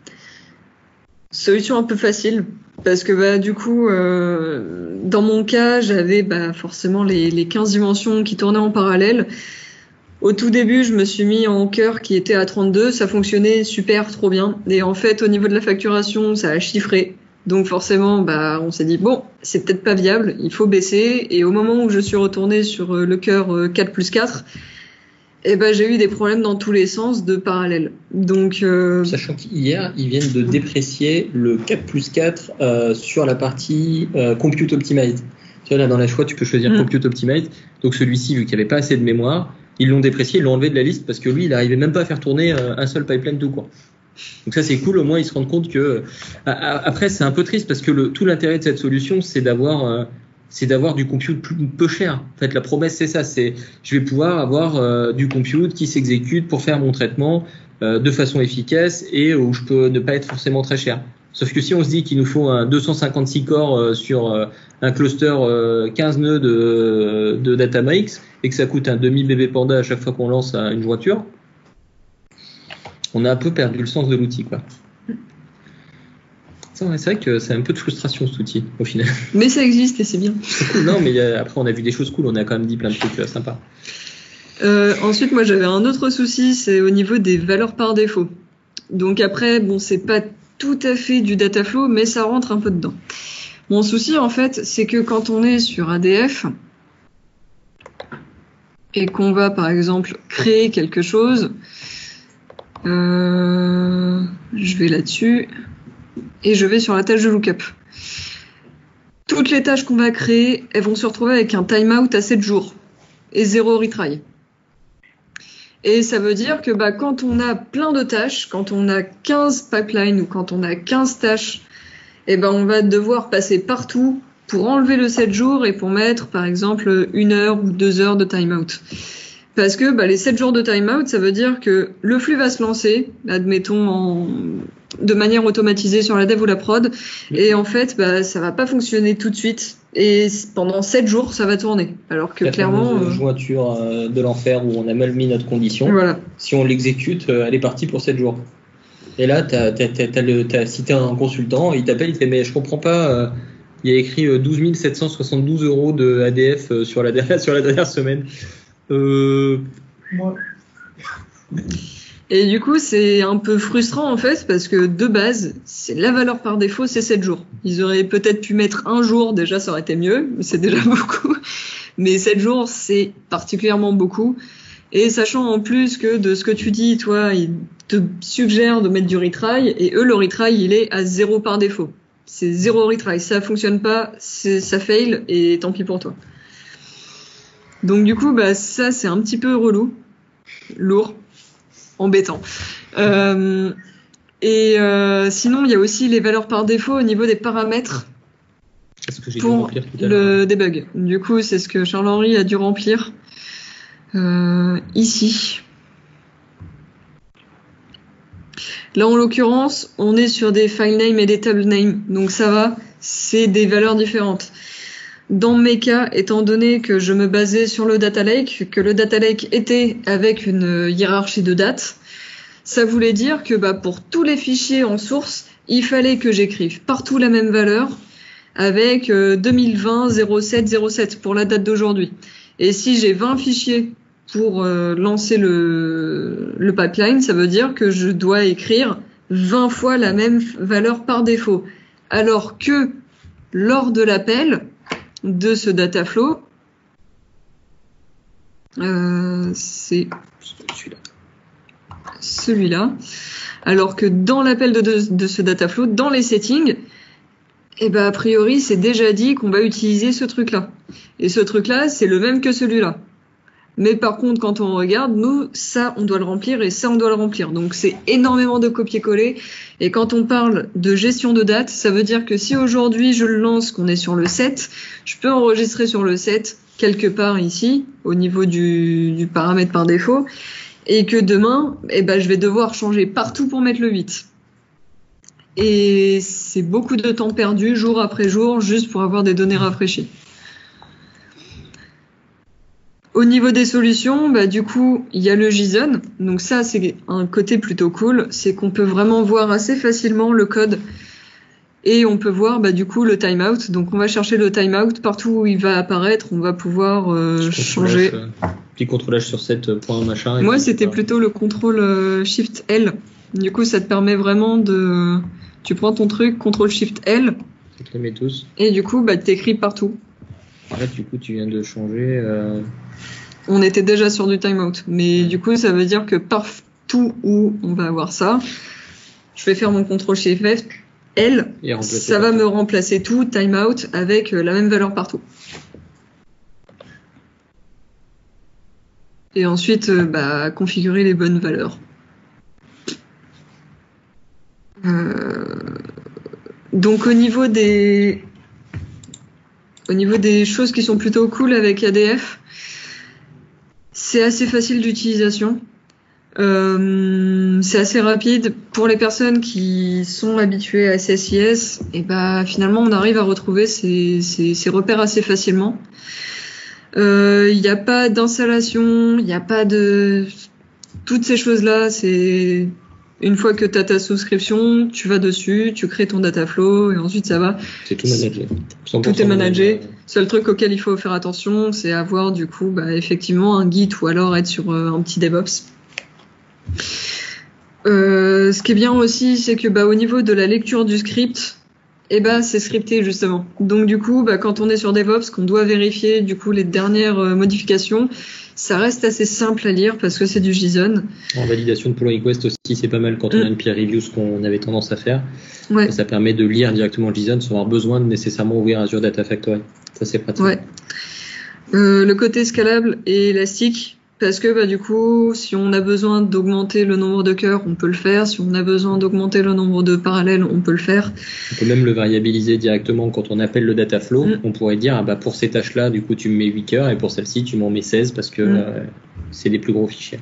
Solution un peu facile, parce que bah, du coup, euh, dans mon cas, j'avais bah, forcément les, les quinze dimensions qui tournaient en parallèle. Au tout début, je me suis mis en cœur qui était à trente-deux, ça fonctionnait super, trop bien. Et en fait, au niveau de la facturation, ça a chiffré. Donc forcément, bah, on s'est dit, bon, c'est peut-être pas viable, il faut baisser. Et au moment où je suis retournée sur le cœur quatre plus quatre, eh ben, j'ai eu des problèmes dans tous les sens de parallèle. Donc, euh...
Sachant qu'hier, ils viennent de déprécier le quatre plus quatre euh, sur la partie euh, Compute Optimized. Tu vois, là, dans la choix, tu peux choisir mmh. Compute Optimized. Donc celui-ci, vu qu'il n'y avait pas assez de mémoire, ils l'ont déprécié, ils l'ont enlevé de la liste parce que lui, il n'arrivait même pas à faire tourner euh, un seul pipeline tout court. Donc ça c'est cool, au moins ils se rendent compte que après c'est un peu triste parce que le, tout l'intérêt de cette solution c'est d'avoir euh, c'est d'avoir du compute plus, peu cher. En fait la promesse c'est ça, c'est je vais pouvoir avoir euh, du compute qui s'exécute pour faire mon traitement euh, de façon efficace et où je peux ne pas être forcément très cher. Sauf que si on se dit qu'il nous faut un deux cent cinquante-six corps euh, sur euh, un cluster euh, quinze nœuds de, de Databricks et que ça coûte un demi bébé panda à chaque fois qu'on lance une jointure, on a un peu perdu le sens de l'outil, quoi. C'est vrai que c'est un peu de frustration, cet outil, au final.
Mais ça existe et c'est bien.
Non, mais a, après, on a vu des choses cool. On a quand même dit plein de trucs euh, sympas.
Euh, ensuite, moi, j'avais un autre souci, c'est au niveau des valeurs par défaut. Donc après, bon, c'est pas tout à fait du Dataflow, mais ça rentre un peu dedans. Mon souci, en fait, c'est que quand on est sur A D F et qu'on va, par exemple, créer quelque chose... Euh, je vais là-dessus et je vais sur la tâche de lookup. Toutes les tâches qu'on va créer, elles vont se retrouver avec un timeout à sept jours et zéro retry. Et ça veut dire que bah, quand on a plein de tâches, quand on a quinze pipelines ou quand on a quinze tâches, eh ben, on va devoir passer partout pour enlever le sept jours et pour mettre par exemple une heure ou deux heures de timeout. Parce que bah, les sept jours de timeout, ça veut dire que le flux va se lancer, admettons, en... de manière automatisée sur la dev ou la prod, et en fait, bah, ça va pas fonctionner tout de suite, et pendant sept jours, ça va tourner. Alors que
la
clairement...
La jointure euh, de l'enfer où on a mal mis notre condition,
voilà.
Si on l'exécute, euh, elle est partie pour sept jours. Et là, t'as, t'as, t'as, t'as le, t'as cité un consultant, il t'appelle, il te fait « mais je comprends pas, euh, il y a écrit euh, douze mille sept cent soixante-douze euros de A D F euh, sur, la dernière, sur la dernière semaine ». Euh...
Moi.
Et du coup, c'est un peu frustrant en fait, parce que de base, c'est la valeur par défaut, c'est sept jours. Ils auraient peut-être pu mettre un jour, déjà ça aurait été mieux, c'est déjà beaucoup. Mais sept jours, c'est particulièrement beaucoup. Et sachant en plus que de ce que tu dis, toi, ils te suggèrent de mettre du retry, et eux, le retry, il est à zéro par défaut. C'est zéro retry. Ça fonctionne pas, c'est, ça fail, et tant pis pour toi. Donc du coup, bah, ça, c'est un petit peu relou. Lourd. Embêtant. Euh, et euh, sinon, il y a aussi les valeurs par défaut au niveau des paramètres
Est-ce que j'ai
pour
dû remplir tout à l'heure
le debug. Du coup, c'est ce que Charles-Henri a dû remplir euh, ici. Là, en l'occurrence, on est sur des file names et des table names, donc ça va, c'est des valeurs différentes. Dans mes cas, étant donné que je me basais sur le data lake, que le data lake était avec une hiérarchie de dates, ça voulait dire que bah, pour tous les fichiers en source, il fallait que j'écrive partout la même valeur avec euh, deux mille vingt zéro sept zéro sept pour la date d'aujourd'hui. Et si j'ai vingt fichiers pour euh, lancer le, le pipeline, ça veut dire que je dois écrire vingt fois la même valeur par défaut. Alors que lors de l'appel de ce data flow, euh, c'est
celui-là.
celui-là. Alors que dans l'appel de, de, de ce data flow, dans les settings, eh ben, a priori, c'est déjà dit qu'on va utiliser ce truc-là. Et ce truc-là, c'est le même que celui-là. Mais par contre, quand on regarde, nous, ça, on doit le remplir et ça, on doit le remplir. Donc, c'est énormément de copier-coller. Et quand on parle de gestion de date, ça veut dire que si aujourd'hui, je le lance, qu'on est sur le sept, je peux enregistrer sur le sept, quelque part ici, au niveau du, du paramètre par défaut, et que demain, eh ben, je vais devoir changer partout pour mettre le huit. Et c'est beaucoup de temps perdu, jour après jour, juste pour avoir des données rafraîchies. Au niveau des solutions, bah, du coup, il y a le JSON. Donc ça, c'est un côté plutôt cool. C'est qu'on peut vraiment voir assez facilement le code. Et on peut voir, bah, du coup, le timeout. Donc on va chercher le timeout. Partout où il va apparaître, on va pouvoir euh, changer.
Euh, petit contrôlage sur sept points machin.
Moi, c'était plutôt le contrôle euh, Shift L. Du coup, ça te permet vraiment de... Tu prends ton truc, contrôle Shift L.
Je te les mets tous.
Et du coup, bah, t'écris partout.
En fait, du coup, tu viens de changer... Euh...
On était déjà sur du timeout, mais du coup, ça veut dire que partout où on va avoir ça, je vais faire mon contrôle Shift L, ça va me remplacer tout timeout avec la même valeur partout. Et ensuite, bah, configurer les bonnes valeurs. Euh... Donc au niveau des au niveau des choses qui sont plutôt cool avec A D F, c'est assez facile d'utilisation. Euh, c'est assez rapide. Pour les personnes qui sont habituées à S S I S, et bah, finalement, on arrive à retrouver ces, ces, ces repères assez facilement. Il euh, n'y a pas d'installation, il n'y a pas de... Toutes ces choses-là, c'est... Une fois que tu as ta souscription, tu vas dessus, tu crées ton data flow et ensuite ça va.
C'est tout managé.
Tout est managé. Seul truc auquel il faut faire attention, c'est avoir du coup bah, effectivement un Git ou alors être sur euh, un petit DevOps. Euh, ce qui est bien aussi, c'est que bah, au niveau de la lecture du script, eh bah, c'est scripté justement. Donc du coup, bah, quand on est sur DevOps, qu'on doit vérifier du coup les dernières euh, modifications, ça reste assez simple à lire parce que c'est du JSON. En
validation de pull request aussi, c'est pas mal quand on a une peer review, ce qu'on avait tendance à faire.
Ouais.
Ça permet de lire directement le JSON sans avoir besoin de nécessairement ouvrir Azure Data Factory. Ça, c'est pratique.
Ouais. Euh, le côté scalable et élastique, parce que bah, du coup, si on a besoin d'augmenter le nombre de cœurs, on peut le faire. Si on a besoin d'augmenter le nombre de parallèles, on peut le faire.
On peut même le variabiliser directement quand on appelle le data flow. Mm. On pourrait dire, ah bah, pour ces tâches-là, du coup, tu me mets huit cœurs et pour celle-ci, tu m'en mets seize parce que mm. euh, c'est des plus gros fichiers.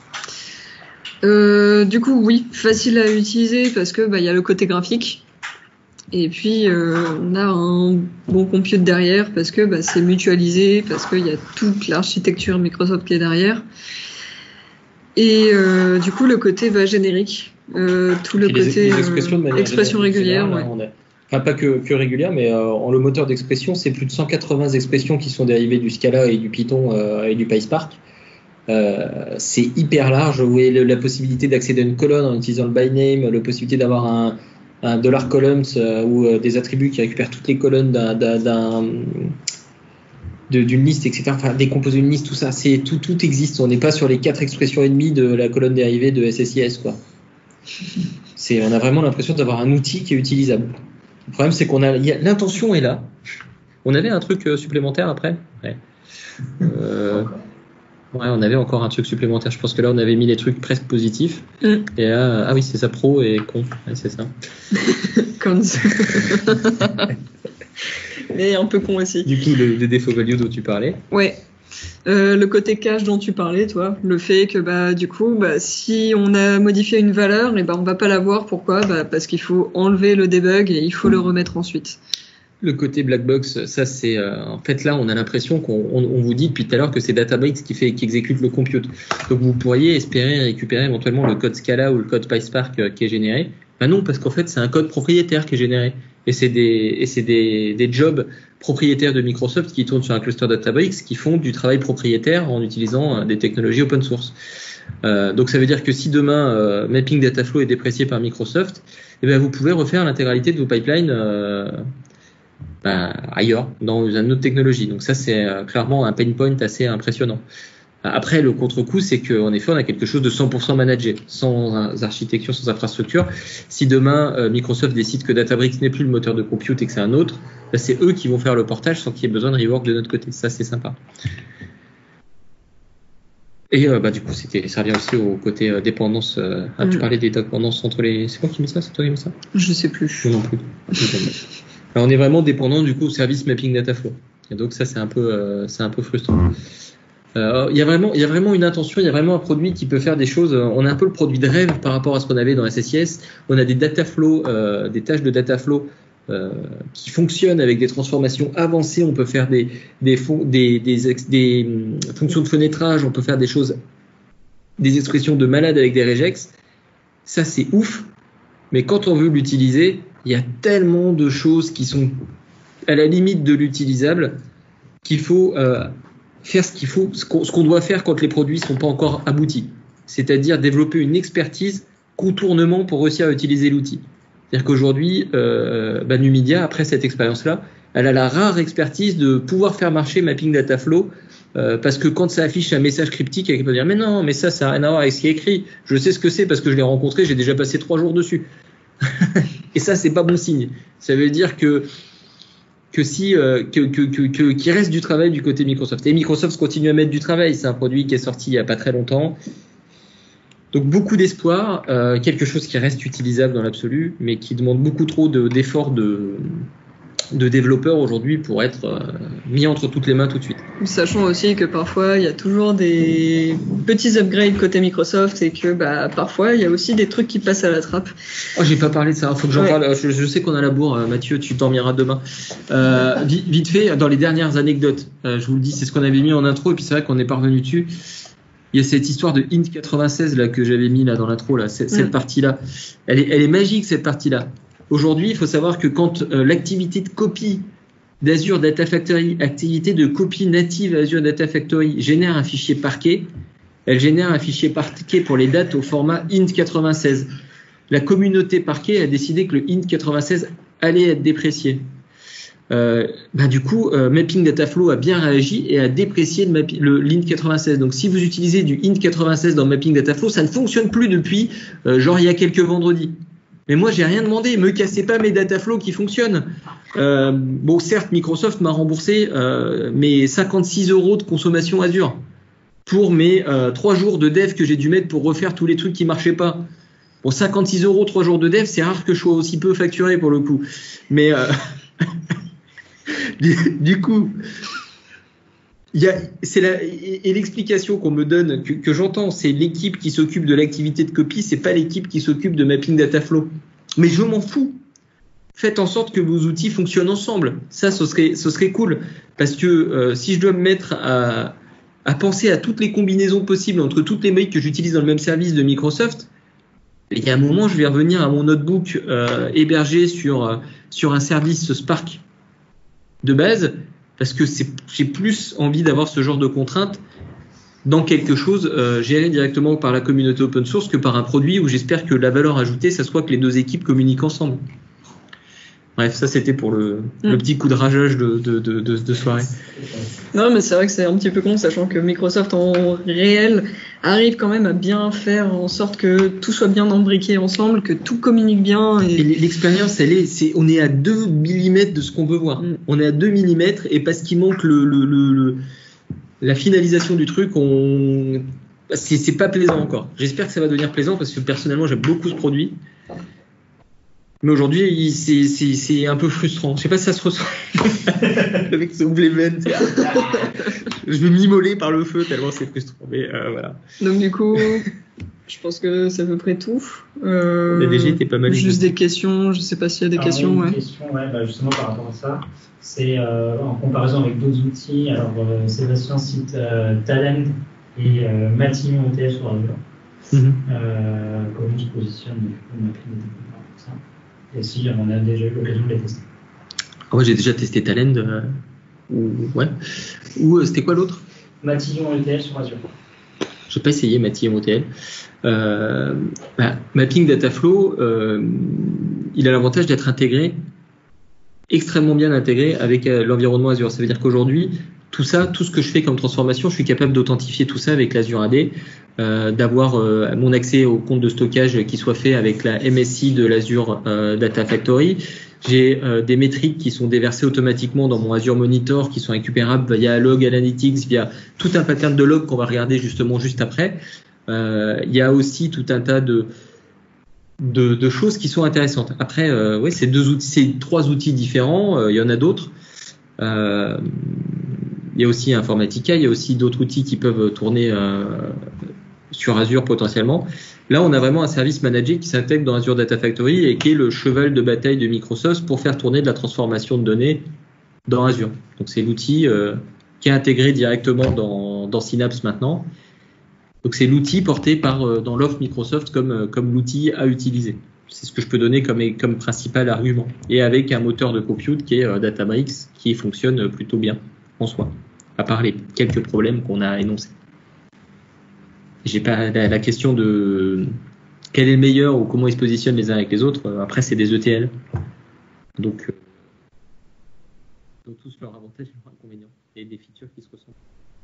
Euh, du coup, oui, facile à utiliser parce que bah, y a le côté graphique. Et puis, euh, on a un bon compute derrière parce que bah, c'est mutualisé, parce qu'il y a toute l'architecture Microsoft qui est derrière. Et euh, du coup, le côté bah, générique, euh, tout le
et
côté
les, les expressions
euh, expression régulière.
Général,
ouais.
on a, enfin, pas que, que régulière, mais euh, en le moteur d'expression, c'est plus de cent quatre-vingts expressions qui sont dérivées du Scala et du Python euh, et du PySpark. Euh, c'est hyper large. Vous voyez la possibilité d'accéder à une colonne en utilisant le byname, la possibilité d'avoir un un dollar columns euh, ou euh, des attributs qui récupèrent toutes les colonnes d'un, d'un, d'un, de, d'une liste, et cetera. Enfin, décomposer une liste, tout ça, c'est tout, tout existe. On n'est pas sur les quatre expressions et demie de la colonne dérivée de S S I S, quoi. C'est, on a vraiment l'impression d'avoir un outil qui est utilisable. Le problème, c'est qu'on a, y a l'intention est là. On avait un truc supplémentaire après. Ouais. Euh, ouais, on avait encore un truc supplémentaire. Je pense que là, on avait mis les trucs presque positifs. Mm. Et là, ah oui, c'est ça, pro et con. Ouais, c'est ça.
Cons. Mais un peu con aussi.
Du coup, le, le défaut value dont tu parlais.
Ouais. Euh, le côté cache dont tu parlais, toi, le fait que bah du coup, bah, si on a modifié une valeur, et bah, on va pas l'avoir. Pourquoi ? Bah, parce qu'il faut enlever le debug et il faut le remettre ensuite.
Le côté black box, ça c'est euh, en fait là on a l'impression qu'on on, on vous dit depuis tout à l'heure que c'est Databricks qui fait qui exécute le compute. Donc vous pourriez espérer récupérer éventuellement le code Scala ou le code PySpark euh, qui est généré. Ben non, parce qu'en fait c'est un code propriétaire qui est généré et c'est des et c'est des des jobs propriétaires de Microsoft qui tournent sur un cluster Databricks qui font du travail propriétaire en utilisant euh, des technologies open source. Euh, donc ça veut dire que si demain euh, Mapping Dataflow est déprécié par Microsoft, eh ben vous pouvez refaire l'intégralité de vos pipelines euh, ben, ailleurs, dans une autre technologie. Donc ça, c'est euh, clairement un pain point assez impressionnant. Après, le contre-coup, c'est qu'en effet, on a quelque chose de cent pour cent managé, sans architecture, sans infrastructure. Si demain, euh, Microsoft décide que Databricks n'est plus le moteur de compute et que c'est un autre, ben, c'est eux qui vont faire le portage sans qu'il y ait besoin de rework de notre côté. Ça, c'est sympa. Et euh, bah, du coup, c'était, ça revient aussi au côté euh, dépendance. Euh, ah, mm. Tu parlais des dépendances entre les... C'est quoi qui met ça ? C'est toi qui met ça ?
Je sais plus.
Non, non plus. Alors, on est vraiment dépendant du coup au service Mapping Dataflow. Et donc ça c'est un peu euh, c'est un peu frustrant. Euh, il y a vraiment il y a vraiment une intention, il y a vraiment un produit qui peut faire des choses. On a un peu le produit de rêve par rapport à ce qu'on avait dans S S I S. On a des dataflow, euh, des tâches de dataflow euh, qui fonctionnent avec des transformations avancées. On peut faire des des des, des, des, des fonctions de fenêtrage. On peut faire des choses, des expressions de malade avec des regex. Ça c'est ouf. Mais quand on veut l'utiliser, il y a tellement de choses qui sont à la limite de l'utilisable qu'il faut euh, faire ce qu'il faut, ce qu'on, ce qu'on doit faire quand les produits sont pas encore aboutis. C'est-à-dire développer une expertise contournement pour réussir à utiliser l'outil. C'est-à-dire qu'aujourd'hui, euh, bah, Numidia, après cette expérience-là, elle a la rare expertise de pouvoir faire marcher Mapping Dataflow euh, parce que quand ça affiche un message cryptique, elle peut dire mais non, mais ça, ça n'a rien à voir avec ce qui est écrit. Je sais ce que c'est parce que je l'ai rencontré, j'ai déjà passé trois jours dessus. Et ça, c'est pas bon signe. Ça veut dire que que si euh, que, que, que, que qu'il reste du travail du côté Microsoft. Et Microsoft continue à mettre du travail. C'est un produit qui est sorti il y a pas très longtemps. Donc beaucoup d'espoir, euh, quelque chose qui reste utilisable dans l'absolu, mais qui demande beaucoup trop de, d'efforts de de développeurs aujourd'hui pour être euh, mis entre toutes les mains tout de suite.
Sachant aussi que parfois il y a toujours des petits upgrades côté Microsoft et que bah parfois il y a aussi des trucs qui passent à la trappe.
Oh, j'ai pas parlé de ça, faut que j'en ouais. parle. Je, je sais qu'on a la bourre, Mathieu, tu dormiras demain. Euh, vite, vite fait, dans les dernières anecdotes, euh, je vous le dis, c'est ce qu'on avait mis en intro et puis c'est vrai qu'on n'est pas revenu dessus. Il y a cette histoire de int quatre-vingt-seize là que j'avais mis là dans l'intro là, cette, mmh. cette partie là, elle est, elle est magique cette partie là. Aujourd'hui, il faut savoir que quand euh, l'activité de copie d'Azure Data Factory, activité de copie native Azure Data Factory génère un fichier parquet, elle génère un fichier parquet pour les dates au format int quatre-vingt-seize. La communauté parquet a décidé que le int quatre-vingt-seize allait être déprécié. Euh, bah du coup, euh, Mapping Dataflow a bien réagi et a déprécié le, mapi- le l'int quatre-vingt-seize. Donc, si vous utilisez du int quatre-vingt-seize dans Mapping Dataflow, ça ne fonctionne plus depuis euh, genre il y a quelques vendredis. Mais moi, j'ai rien demandé. Me cassez pas mes dataflows qui fonctionnent. Euh, bon, certes, Microsoft m'a remboursé euh, mes cinquante-six euros de consommation Azure pour mes euh, trois jours de dev que j'ai dû mettre pour refaire tous les trucs qui marchaient pas. Bon, cinquante-six euros, trois jours de dev, c'est rare que je sois aussi peu facturé pour le coup. Mais euh, du, du coup, il y a, c'est la, et, et l'explication qu'on me donne, que, que j'entends, c'est l'équipe qui s'occupe de l'activité de copie, c'est pas l'équipe qui s'occupe de Mapping Dataflow. Mais je m'en fous. Faites en sorte que vos outils fonctionnent ensemble. Ça, ce serait, ce serait cool. Parce que euh, si je dois me mettre à, à penser à toutes les combinaisons possibles entre toutes les mails que j'utilise dans le même service de Microsoft, il y a un moment, je vais revenir à mon notebook euh, hébergé sur, euh, sur un service Spark de base, parce que c'est, j'ai plus envie d'avoir ce genre de contraintes dans quelque chose euh, géré directement par la communauté open source que par un produit où j'espère que la valeur ajoutée, ça soit que les deux équipes communiquent ensemble. Bref, ça c'était pour le, mm. le petit coup de rageage de, de, de, de, de soirée.
Non, mais c'est vrai que c'est un petit peu con, sachant que Microsoft en réel arrive quand même à bien faire en sorte que tout soit bien embriqué ensemble, que tout communique bien. Et,
et l'expérience, elle est, c'est, on est à deux millimètres de ce qu'on veut voir. Mm. On est à deux millimètres et parce qu'il manque le, le, le, le, la finalisation du truc, on, c'est, c'est pas plaisant encore. J'espère que ça va devenir plaisant parce que personnellement, j'aime beaucoup ce produit. Mais aujourd'hui, c'est, c'est, c'est un peu frustrant. Je sais pas si ça se ressent. Le mec s'ouvre les veines. Je vais m'immoler par le feu tellement c'est frustrant. Mais euh, voilà.
Donc du coup, je pense que c'est à peu près tout. Euh,
Le D G était pas mal.
Juste des questions. Je sais pas s'il y a des alors, questions.
Une
ouais.
question, ouais, bah justement par rapport à ça, c'est euh, en comparaison avec d'autres outils. Alors euh, Sébastien cite euh, Talend et euh, Matillion O T L sur Azure. Mm-hmm. Euh, comment on se positionne du coup, on a pris des développeurs pour ça. Et si on a déjà eu l'occasion de les tester.
Moi, j'ai déjà testé Talend. Euh, ou, ouais. Ou euh, c'était quoi l'autre?
Matillion O T L sur Azure.
Je n'ai pas essayé Matillion O T L. Euh, bah, Mapping Dataflow, euh, il a l'avantage d'être intégré, extrêmement bien intégré avec euh, l'environnement Azure. Ça veut dire qu'aujourd'hui, tout ça, tout ce que je fais comme transformation, je suis capable d'authentifier tout ça avec l'Azure A D, euh, d'avoir euh, mon accès au compte de stockage qui soit fait avec la M S I de l'Azure euh, Data Factory. J'ai euh, des métriques qui sont déversées automatiquement dans mon Azure Monitor, qui sont récupérables via Log Analytics, via tout un pattern de log qu'on va regarder justement juste après. Euh, il y a aussi tout un tas de de, de choses qui sont intéressantes. Après, euh, ouais, c'est deux outils, c'est trois outils différents. Euh, il y en a d'autres. Euh, il y a aussi Informatica, il y a aussi d'autres outils qui peuvent tourner euh, sur Azure potentiellement. Là, on a vraiment un service managé qui s'intègre dans Azure Data Factory et qui est le cheval de bataille de Microsoft pour faire tourner de la transformation de données dans Azure. Donc, c'est l'outil euh, qui est intégré directement dans, dans Synapse maintenant. Donc, c'est l'outil porté par euh, dans l'offre Microsoft comme, euh, comme l'outil à utiliser. C'est ce que je peux donner comme, comme principal argument. Et avec un moteur de compute qui est euh, Databricks qui fonctionne plutôt bien en soi, à part les quelques problèmes qu'on a énoncés. J'ai pas la, la question de quel est le meilleur ou comment ils se positionnent les uns avec les autres. Après, c'est des E T L. Donc, euh, ils ont tous leurs avantages et leurs inconvénients. Et des features qui se ressemblent.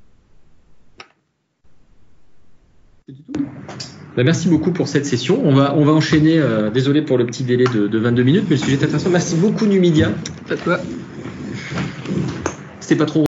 C'est du tout. Bah, merci beaucoup pour cette session. On va, on va enchaîner. Euh, désolé pour le petit délai de, de vingt-deux minutes, mais le sujet est intéressant. Merci beaucoup, Numidia.
Pas de quoi.
C'était pas trop